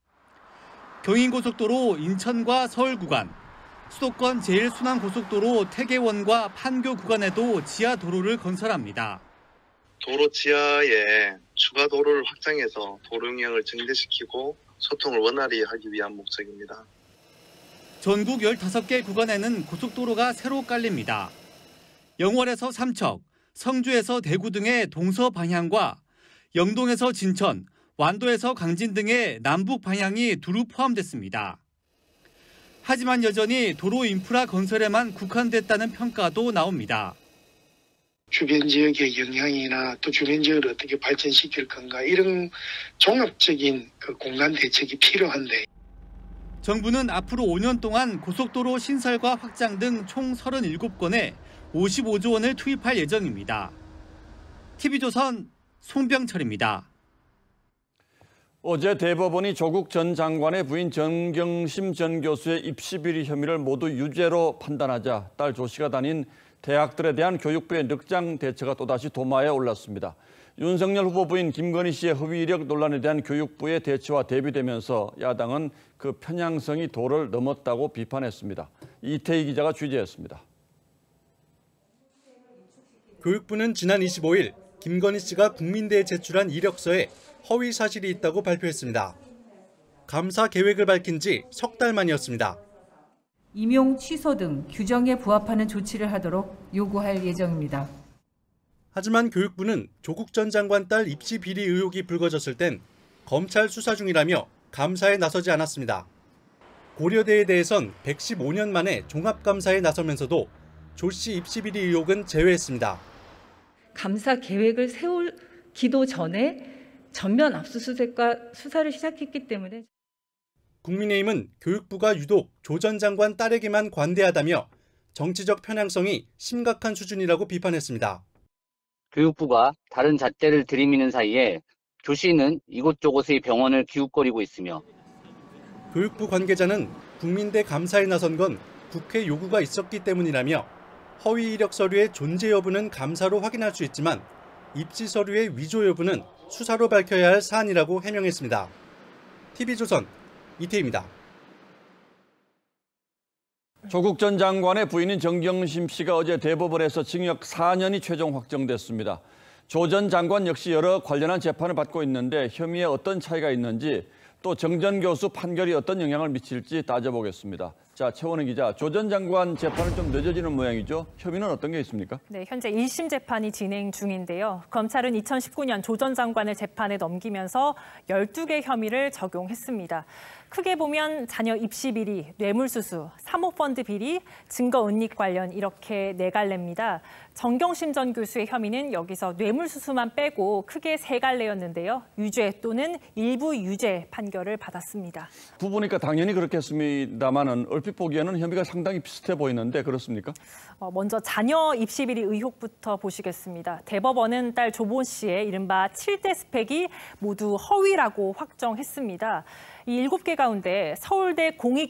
경인고속도로 인천과 서울 구간, 수도권 제1순환고속도로 태계원과 판교 구간에도 지하 도로를 건설합니다.
도로 지하에 추가 도로를 확장해서 도로 용량을 증대시키고 소통을 원활히 하기 위한 목적입니다.
전국 15개 구간에는 고속도로가 새로 깔립니다. 영월에서 삼척, 성주에서 대구 등의 동서 방향과 영동에서 진천, 완도에서 강진 등의 남북 방향이 두루 포함됐습니다. 하지만 여전히 도로 인프라 건설에만 국한됐다는 평가도 나옵니다.
주변 지역의 영향이나 또 주변 지역을 어떻게 발전시킬 건가 이런 종합적인 공간 대책이 필요한데.
정부는 앞으로 5년 동안 고속도로 신설과 확장 등 총 37건에 55조 원을 투입할 예정입니다. TV조선 송병철입니다.
어제 대법원이 조국 전 장관의 부인 정경심 전 교수의 입시 비리 혐의를 모두 유죄로 판단하자 딸 조 씨가 다닌 대학들에 대한 교육부의 늑장 대처가 또다시 도마에 올랐습니다. 윤석열 후보 부인 김건희 씨의 허위 이력 논란에 대한 교육부의 대처와 대비되면서 야당은 그 편향성이 도를 넘었다고 비판했습니다. 이태희 기자가 취재했습니다.
교육부는 지난 25일 김건희 씨가 국민대에 제출한 이력서에 허위 사실이 있다고 발표했습니다. 감사 계획을 밝힌 지 석 달 만이었습니다.
임용 취소 등 규정에 부합하는 조치를 하도록 요구할 예정입니다.
하지만 교육부는 조국 전 장관 딸 입시 비리 의혹이 불거졌을 땐 검찰 수사 중이라며 감사에 나서지 않았습니다. 고려대에 대해선 115년 만에 종합감사에 나서면서도 조 씨 입시 비리 의혹은 제외했습니다.
감사 계획을 세우기도 전에 전면 압수수색과 수사를 시작했기 때문에
국민의힘은 교육부가 유독 조 전 장관 딸에게만 관대하다며 정치적 편향성이 심각한 수준이라고 비판했습니다.
교육부가 다른 잣대를 들이미는 사이에 조 씨는 이곳저곳의 병원을 기웃거리고 있으며
교육부 관계자는 국민대 감사에 나선 건 국회 요구가 있었기 때문이라며 허위 이력 서류의 존재 여부는 감사로 확인할 수 있지만 입시 서류의 위조 여부는 수사로 밝혀야 할 사안이라고 해명했습니다. TV조선 이태희입니다.
조국 전 장관의 부인인 정경심 씨가 어제 대법원에서 징역 4년이 최종 확정됐습니다. 조 전 장관 역시 여러 관련한 재판을 받고 있는데 혐의에 어떤 차이가 있는지 또 정 전 교수 판결이 어떤 영향을 미칠지 따져보겠습니다. 자, 최원은 기자, 조 전 장관 재판은 좀 늦어지는 모양이죠. 혐의는 어떤 게 있습니까?
네, 현재 1심 재판이 진행 중인데요. 검찰은 2019년 조 전 장관을 재판에 넘기면서 12개 혐의를 적용했습니다. 크게 보면 자녀 입시 비리, 뇌물수수, 사모펀드 비리, 증거 은닉 관련 이렇게 4갈래입니다. 정경심 전 교수의 혐의는 여기서 뇌물수수만 빼고 크게 3갈래였는데요. 유죄 또는 일부 유죄 판결을 받았습니다.
부부니까 당연히 그렇겠습니다만은 얼핏 보기에는 혐의가 상당히 비슷해 보이는데 그렇습니까?
먼저 자녀 입시 비리 의혹부터 보시겠습니다. 대법원은 딸 조본 씨의 이른바 7대 스펙이 모두 허위라고 확정했습니다. 이 7개 가운데 서울대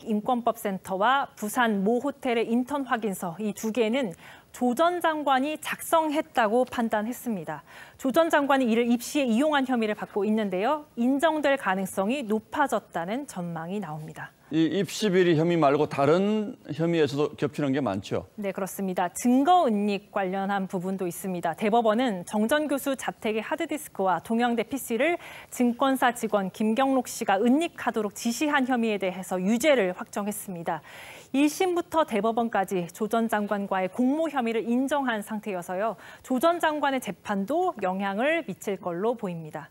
공익인권법센터와 부산 모 호텔의 인턴 확인서 이 2개는 조 전 장관이 작성했다고 판단했습니다. 조 전 장관이 이를 입시에 이용한 혐의를 받고 있는데요. 인정될 가능성이 높아졌다는 전망이 나옵니다.
이 입시 비리 혐의 말고 다른 혐의에서도 겹치는 게 많죠?
네, 그렇습니다. 증거 은닉 관련한 부분도 있습니다. 대법원은 정 전 교수 자택의 하드디스크와 동양대 PC를 증권사 직원 김경록 씨가 은닉하도록 지시한 혐의에 대해서 유죄를 확정했습니다. 1심부터 대법원까지 조 전 장관과의 공모 혐의를 인정한 상태여서요. 조 전 장관의 재판도 영향을 미칠 걸로 보입니다.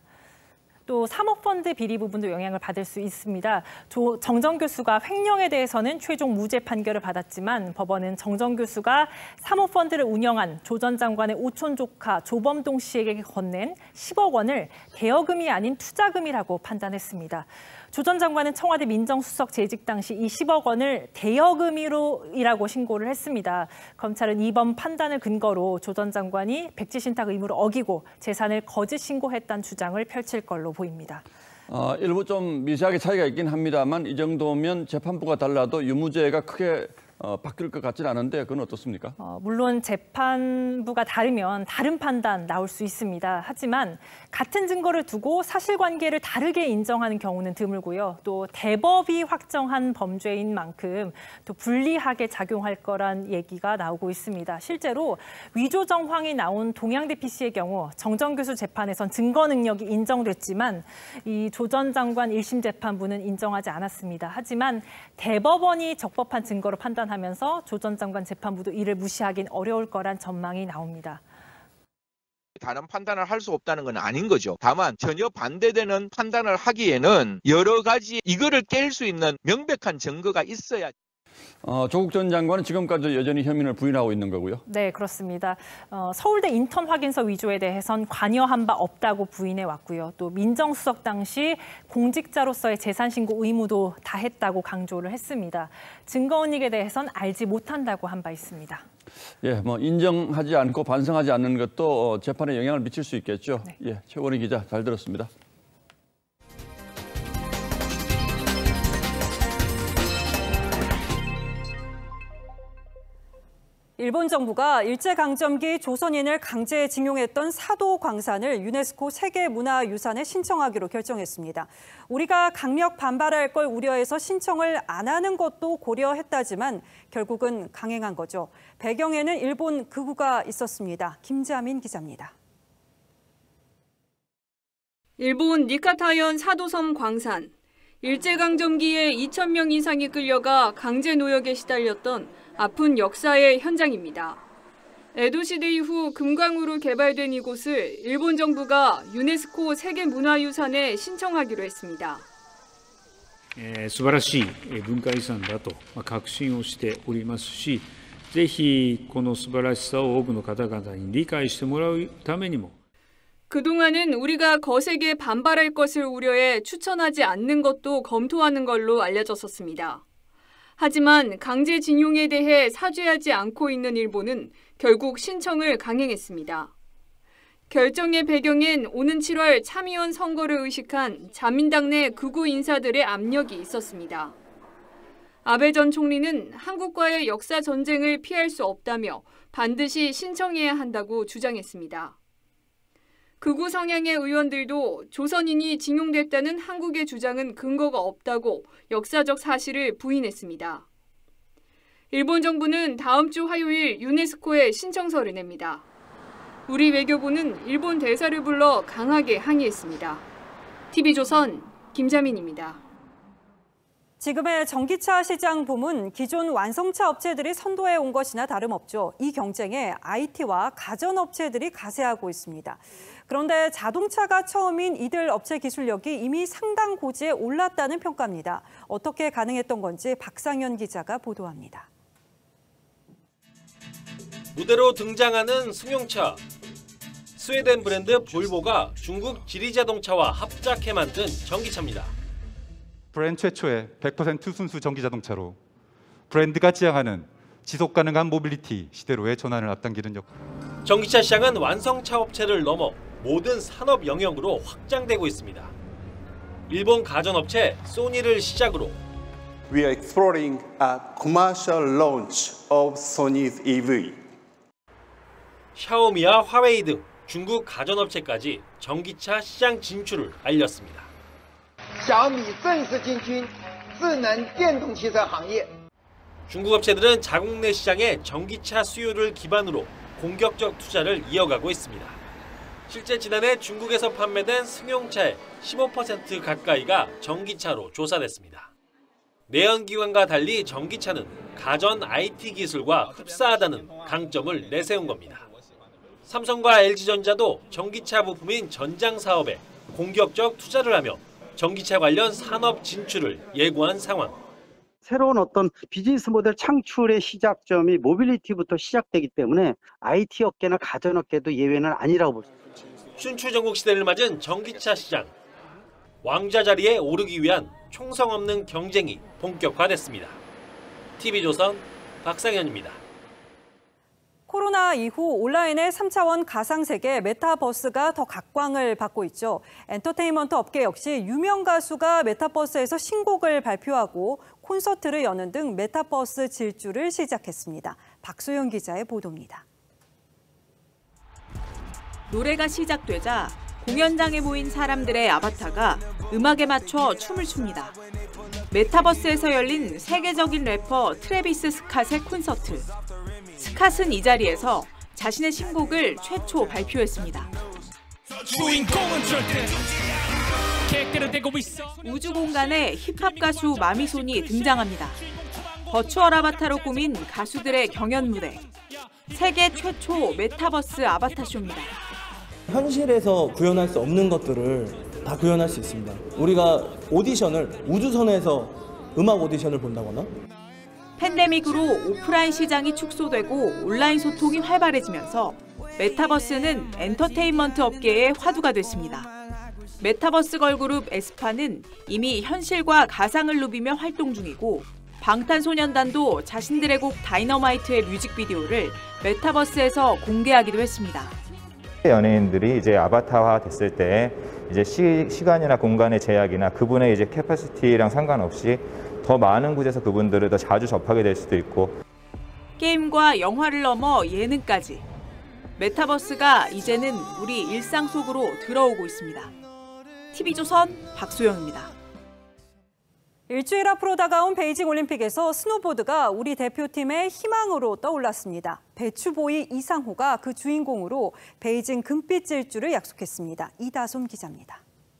또 사모펀드 비리 부분도 영향을 받을 수 있습니다. 정 전 교수가 횡령에 대해서는 최종 무죄 판결을 받았지만 법원은 정 전 교수가 사모펀드를 운영한 조 전 장관의 오촌 조카 조범동 씨에게 건넨 10억 원을 대여금이 아닌 투자금이라고 판단했습니다. 조 전 장관은 청와대 민정수석 재직 당시 이 10억 원을 대여금이라고 신고를 했습니다. 검찰은 이번 판단을 근거로 조 전 장관이 백지신탁 의무를 어기고 재산을 거짓 신고했다는 주장을 펼칠 걸로 보입니다.
일부 좀 미세하게 차이가 있긴 합니다만 이 정도면 재판부가 달라도 유무죄가 크게 바뀔 것 같지는 않은데 그건 어떻습니까?
물론 재판부가 다르면 다른 판단 나올 수 있습니다. 하지만 같은 증거를 두고 사실관계를 다르게 인정하는 경우는 드물고요. 또 대법이 확정한 범죄인 만큼 또 불리하게 작용할 거란 얘기가 나오고 있습니다. 실제로 위조 정황이 나온 동양대 PC의 경우 정 전 교수 재판에선 증거 능력이 인정됐지만 이 조 전 장관 1심 재판부는 인정하지 않았습니다. 하지만 대법원이 적법한 증거로 판단하면서 조 전 장관 재판부도 이를 무시하긴 어려울 거란 전망이 나옵니다.
다른 판단을 할 수 없다는 건 아닌 거죠. 다만 전혀 반대되는 판단을 하기에는 여러 가지 이거를 깰 수 있는 명백한 증거가 있어야.
조국 전 장관은 지금까지 여전히 혐의를 부인하고 있는 거고요.
네, 그렇습니다. 서울대 인턴 확인서 위조에 대해선 관여한 바 없다고 부인해 왔고요. 또 민정수석 당시 공직자로서의 재산 신고 의무도 다했다고 강조를 했습니다. 증거 은닉에 대해선 알지 못한다고 한 바 있습니다.
예, 인정하지 않고 반성하지 않는 것도 재판에 영향을 미칠 수 있겠죠. 네. 예, 최원희 기자 잘 들었습니다.
일본 정부가 일제강점기 조선인을 강제징용했던 사도 광산을 유네스코 세계문화유산에 신청하기로 결정했습니다. 우리가 강력 반발할 걸 우려해서 신청을 안 하는 것도 고려했다지만 결국은 강행한 거죠. 배경에는 일본 극우가 있었습니다. 김자민 기자입니다.
일본 니카타현 사도섬 광산. 일제강점기에 2,000명 이상이 끌려가 강제 노역에 시달렸던 아픈 역사의 현장입니다. 에도시대 이후 금강으로 개발된 이곳을 일본 정부가 유네스코 세계문화유산에 신청하기로 했습니다.
素晴らしい文化遺産だと確信をしておりますし、ぜひこの素晴らしさを多くの方々に理解してもらうためにも
그동안은 우리가 거세게 반발할 것을 우려해 추천하지 않는 것도 검토하는 걸로 알려졌었습니다. 하지만 강제징용에 대해 사죄하지 않고 있는 일본은 결국 신청을 강행했습니다. 결정의 배경엔 오는 7월 참의원 선거를 의식한 자민당 내 극우 인사들의 압력이 있었습니다. 아베 전 총리는 한국과의 역사 전쟁을 피할 수 없다며 반드시 신청해야 한다고 주장했습니다. 극우 성향의 의원들도 조선인이 징용됐다는 한국의 주장은 근거가 없다고 역사적 사실을 부인했습니다. 일본 정부는 다음 주 화요일 유네스코에 신청서를 냅니다. 우리 외교부는 일본 대사를 불러 강하게 항의했습니다. TV조선 김자민입니다.
지금의 전기차 시장 붐은 기존 완성차 업체들이 선도해 온 것이나 다름없죠. 이 경쟁에 IT와 가전업체들이 가세하고 있습니다. 그런데 자동차가 처음인 이들 업체 기술력이 이미 상당 고지에 올랐다는 평가입니다. 어떻게 가능했던 건지 박상현 기자가 보도합니다.
무대로 등장하는 승용차. 스웨덴 브랜드 볼보가 중국 지리자동차와 합작해 만든 전기차입니다.
브랜드 최초의 100% 순수 전기자동차로 브랜드가 지향하는 지속가능한 모빌리티 시대로의 전환을 앞당기는 역할.
전기차 시장은 완성차 업체를 넘어 모든 산업 영역으로 확장되고 있습니다. 일본 가전업체 소니를 시작으로
We are exploring a commercial launch of Sony's EV.
샤오미와 화웨이 등 중국 가전업체까지 전기차 시장 진출을 알렸습니다.
小米正式进军智能电动汽车行业.
중국 업체들은 자국 내 시장의 전기차 수요를 기반으로 공격적 투자를 이어가고 있습니다. 실제 지난해 중국에서 판매된 승용차의 15% 가까이가 전기차로 조사됐습니다. 내연기관과 달리 전기차는 가전 IT 기술과 흡사하다는 강점을 내세운 겁니다. 삼성과 LG전자도 전기차 부품인 전장 사업에 공격적 투자를 하며 전기차 관련 산업 진출을 예고한 상황.
새로운 어떤 비즈니스 모델 창출의 시작점이 모빌리티부터 시작되기 때문에 IT 업계나 가전 업계도 예외는 아니라고 볼 수 있습니다.
순추 전국 시대를 맞은 전기차 시장. 왕좌 자리에 오르기 위한 총성 없는 경쟁이 본격화됐습니다. TV조선 박상현입니다.
코로나 이후 온라인의 3차원 가상세계 메타버스가 더 각광을 받고 있죠. 엔터테인먼트 업계 역시 유명 가수가 메타버스에서 신곡을 발표하고 콘서트를 여는 등 메타버스 질주를 시작했습니다. 박소영 기자의 보도입니다.
노래가 시작되자 공연장에 모인 사람들의 아바타가 음악에 맞춰 춤을 춥니다. 메타버스에서 열린 세계적인 래퍼 트래비스 스캇의 콘서트. 스캇은 이 자리에서 자신의 신곡을 최초 발표했습니다. 우주 공간에 힙합 가수 마미손이 등장합니다. 버추얼 아바타로 꾸민 가수들의 경연 무대. 세계 최초 메타버스 아바타 쇼입니다.
현실에서 구현할 수 없는 것들을 다 구현할 수 있습니다. 우리가 오디션을 우주선에서 음악 오디션을 본다거나
팬데믹으로 오프라인 시장이 축소되고 온라인 소통이 활발해지면서 메타버스는 엔터테인먼트 업계의 화두가 됐습니다. 메타버스 걸그룹 에스파는 이미 현실과 가상을 누비며 활동 중이고 방탄소년단도 자신들의 곡 다이너마이트의 뮤직비디오를 메타버스에서 공개하기도 했습니다.
연예인들이 이제 아바타화 됐을 때 이제 시간이나 공간의 제약이나 그분의 이제 캐파시티랑 상관없이 더 많은 곳에서 그분들을 더 자주 접하게 될 수도 있고
게임과 영화를 넘어 예능까지 메타버스가 이제는 우리 일상 속으로 들어오고 있습니다. TV조선 박소영입니다.
일주일 앞으로 다가온 베이징 올림픽에서 스노보드가 우리 대표팀의 희망으로 떠올랐습니다. 배추보이 이상호가 그 주인공으로 베이징 금빛 질주를 약속했습니다. 이다솜 기자입니다.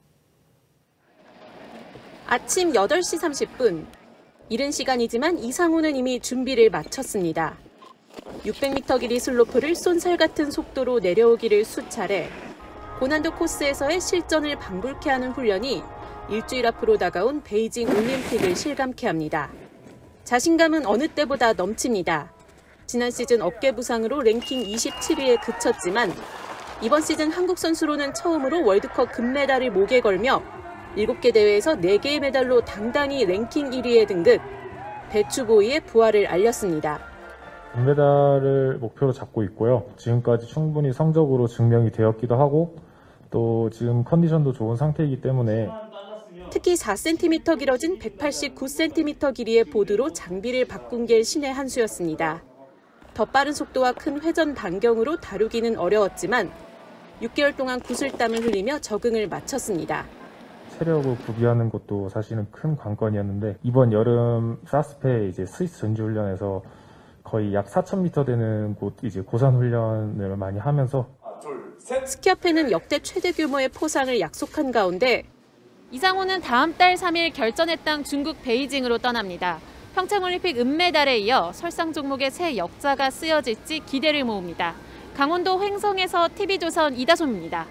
아침 8시 30분. 이른 시간이지만 이상호는 이미 준비를 마쳤습니다. 600m 길이 슬로프를 쏜살 같은 속도로 내려오기를 수차례. 고난도 코스에서의 실전을 방불케 하는 훈련이 일주일 앞으로 다가온 베이징 올림픽을 실감케 합니다. 자신감은 어느 때보다 넘칩니다. 지난 시즌 어깨 부상으로 랭킹 27위에 그쳤지만 이번 시즌 한국 선수로는 처음으로 월드컵 금메달을 목에 걸며 7개 대회에서 4개의 메달로 당당히 랭킹 1위에 등극, 배추보이의 부활을 알렸습니다.
금메달을 목표로 잡고 있고요. 지금까지 충분히 성적으로 증명이 되었기도 하고 또 지금 컨디션도 좋은 상태이기 때문에
특히 4cm 길어진 189cm 길이의 보드로 장비를 바꾼 게 신의 한 수였습니다. 더 빠른 속도와 큰 회전 반경으로 다루기는 어려웠지만 6개월 동안 구슬땀을 흘리며 적응을 마쳤습니다.
체력을 구비하는 것도 사실은 큰 관건이었는데 이번 여름 사스페 이제 스위스 전지 훈련에서 거의 약 4,000m 되는 곳 이제 고산 훈련을 많이 하면서
스키협회는 역대 최대 규모의 포상을 약속한 가운데
이상호는 다음 달 3일 결전의 땅 중국 베이징으로 떠납니다. 평창올림픽 은메달에 이어 설상 종목의 새 역사가 쓰여질지 기대를 모읍니다. 강원도 횡성에서 TV조선 이다솜입니다.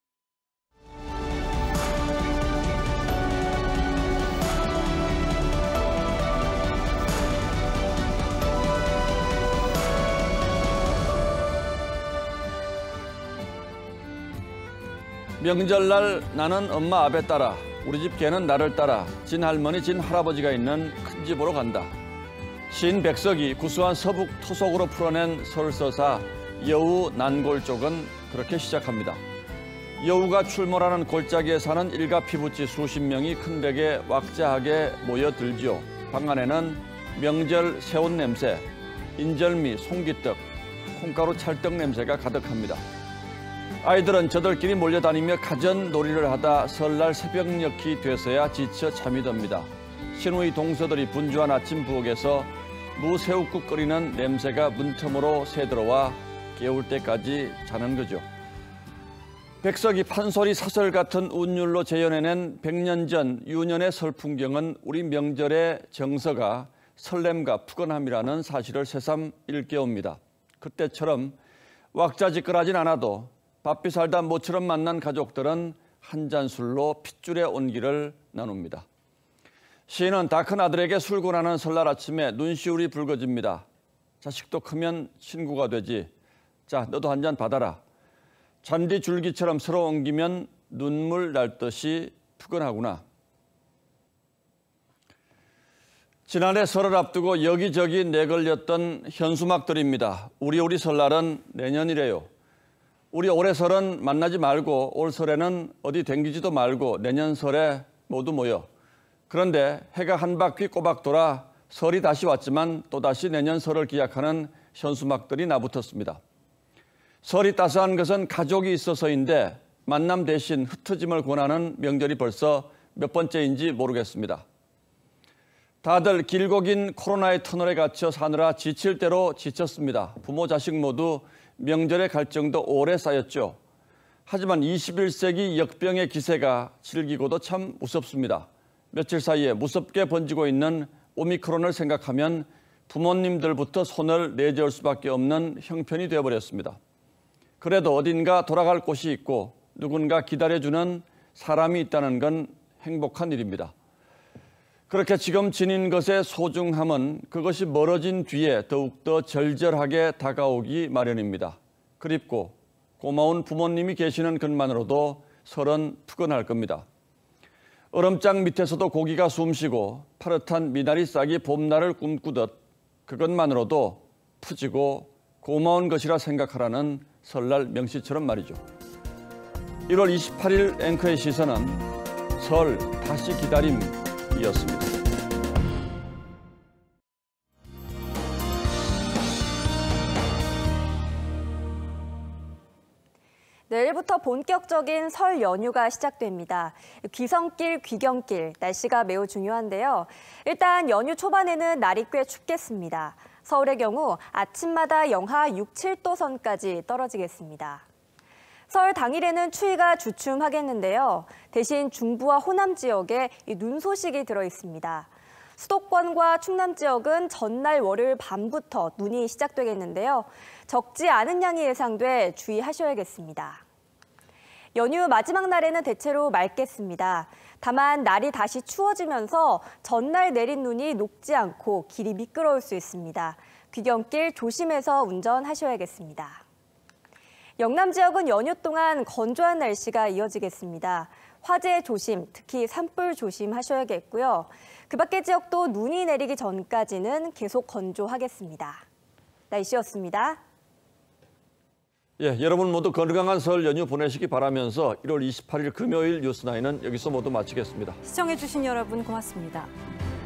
명절날 나는 엄마 아베 따라 우리 집 개는 나를 따라 진할머니 진할아버지가 있는 큰 집으로 간다. 시인 백석이 구수한 서북 토속으로 풀어낸 설서사 여우 난골족은 그렇게 시작합니다. 여우가 출몰하는 골짜기에 사는 일가 피부치 수십 명이 큰 벽에 왁자하게 모여들지요. 방 안에는 명절 새옷 냄새, 인절미, 송기떡, 콩가루 찰떡 냄새가 가득합니다. 아이들은 저들끼리 몰려다니며 가전 놀이를 하다 설날 새벽녘이 돼서야 지쳐 잠이 듭니다. 시누이 동서들이 분주한 아침 부엌에서 무새우국 끓이는 냄새가 문틈으로 새들어와 깨울 때까지 자는 거죠. 백석이 판소리 사설 같은 운율로 재현해낸 100년 전 유년의 설 풍경은 우리 명절의 정서가 설렘과 푸근함이라는 사실을 새삼 일깨웁니다. 그때처럼 왁자지껄하진 않아도 바삐 살다 모처럼 만난 가족들은 한 잔 술로 핏줄의 온기를 나눕니다. 시인은 다 큰 아들에게 술곤하는 설날 아침에 눈시울이 붉어집니다. 자식도 크면 친구가 되지. 자, 너도 한 잔 받아라. 잔디 줄기처럼 서로 엉기면 눈물 날 듯이 푸근하구나. 지난해 설을 앞두고 여기저기 내걸렸던 현수막들입니다. 우리 설날은 내년이래요. 우리 올해 설은 만나지 말고 올 설에는 어디 댕기지도 말고 내년 설에 모두 모여. 그런데 해가 한 바퀴 꼬박 돌아 설이 다시 왔지만 또다시 내년 설을 기약하는 현수막들이 나붙었습니다. 설이 따스한 것은 가족이 있어서인데 만남 대신 흩어짐을 권하는 명절이 벌써 몇 번째인지 모르겠습니다. 다들 길고 긴 코로나의 터널에 갇혀 사느라 지칠 대로 지쳤습니다. 부모 자식 모두 명절의 갈증도 오래 쌓였죠. 하지만 21세기 역병의 기세가 질기고도 참 무섭습니다. 며칠 사이에 무섭게 번지고 있는 오미크론을 생각하면 부모님들부터 손을 내저을 수밖에 없는 형편이 되어버렸습니다. 그래도 어딘가 돌아갈 곳이 있고 누군가 기다려주는 사람이 있다는 건 행복한 일입니다. 그렇게 지금 지닌 것의 소중함은 그것이 멀어진 뒤에 더욱더 절절하게 다가오기 마련입니다. 그립고 고마운 부모님이 계시는 것만으로도 설은 푸근할 겁니다. 얼음장 밑에서도 고기가 숨쉬고 파릇한 미나리 싹이 봄날을 꿈꾸듯 그것만으로도 푸지고 고마운 것이라 생각하라는 설날 명시처럼 말이죠. 1월 28일 앵커의 시선은 설 다시 기다림이었습니다.
내일부터 본격적인 설 연휴가 시작됩니다. 귀성길, 귀경길, 날씨가 매우 중요한데요. 일단 연휴 초반에는 날이 꽤 춥겠습니다. 서울의 경우 아침마다 영하 6, 7도 선까지 떨어지겠습니다. 설 당일에는 추위가 주춤하겠는데요. 대신 중부와 호남 지역에 눈 소식이 들어 있습니다. 수도권과 충남 지역은 전날 월요일 밤부터 눈이 시작되겠는데요. 적지 않은 양이 예상돼 주의하셔야겠습니다. 연휴 마지막 날에는 대체로 맑겠습니다. 다만 날이 다시 추워지면서 전날 내린 눈이 녹지 않고 길이 미끄러울 수 있습니다. 귀경길 조심해서 운전하셔야겠습니다. 영남 지역은 연휴 동안 건조한 날씨가 이어지겠습니다. 화재 조심, 특히 산불 조심하셔야겠고요. 그 밖의 지역도 눈이 내리기 전까지는 계속 건조하겠습니다. 날씨였습니다.
예, 여러분 모두 건강한 설 연휴 보내시기 바라면서 1월 28일 금요일 뉴스9는 여기서 모두 마치겠습니다.
시청해주신 여러분 고맙습니다.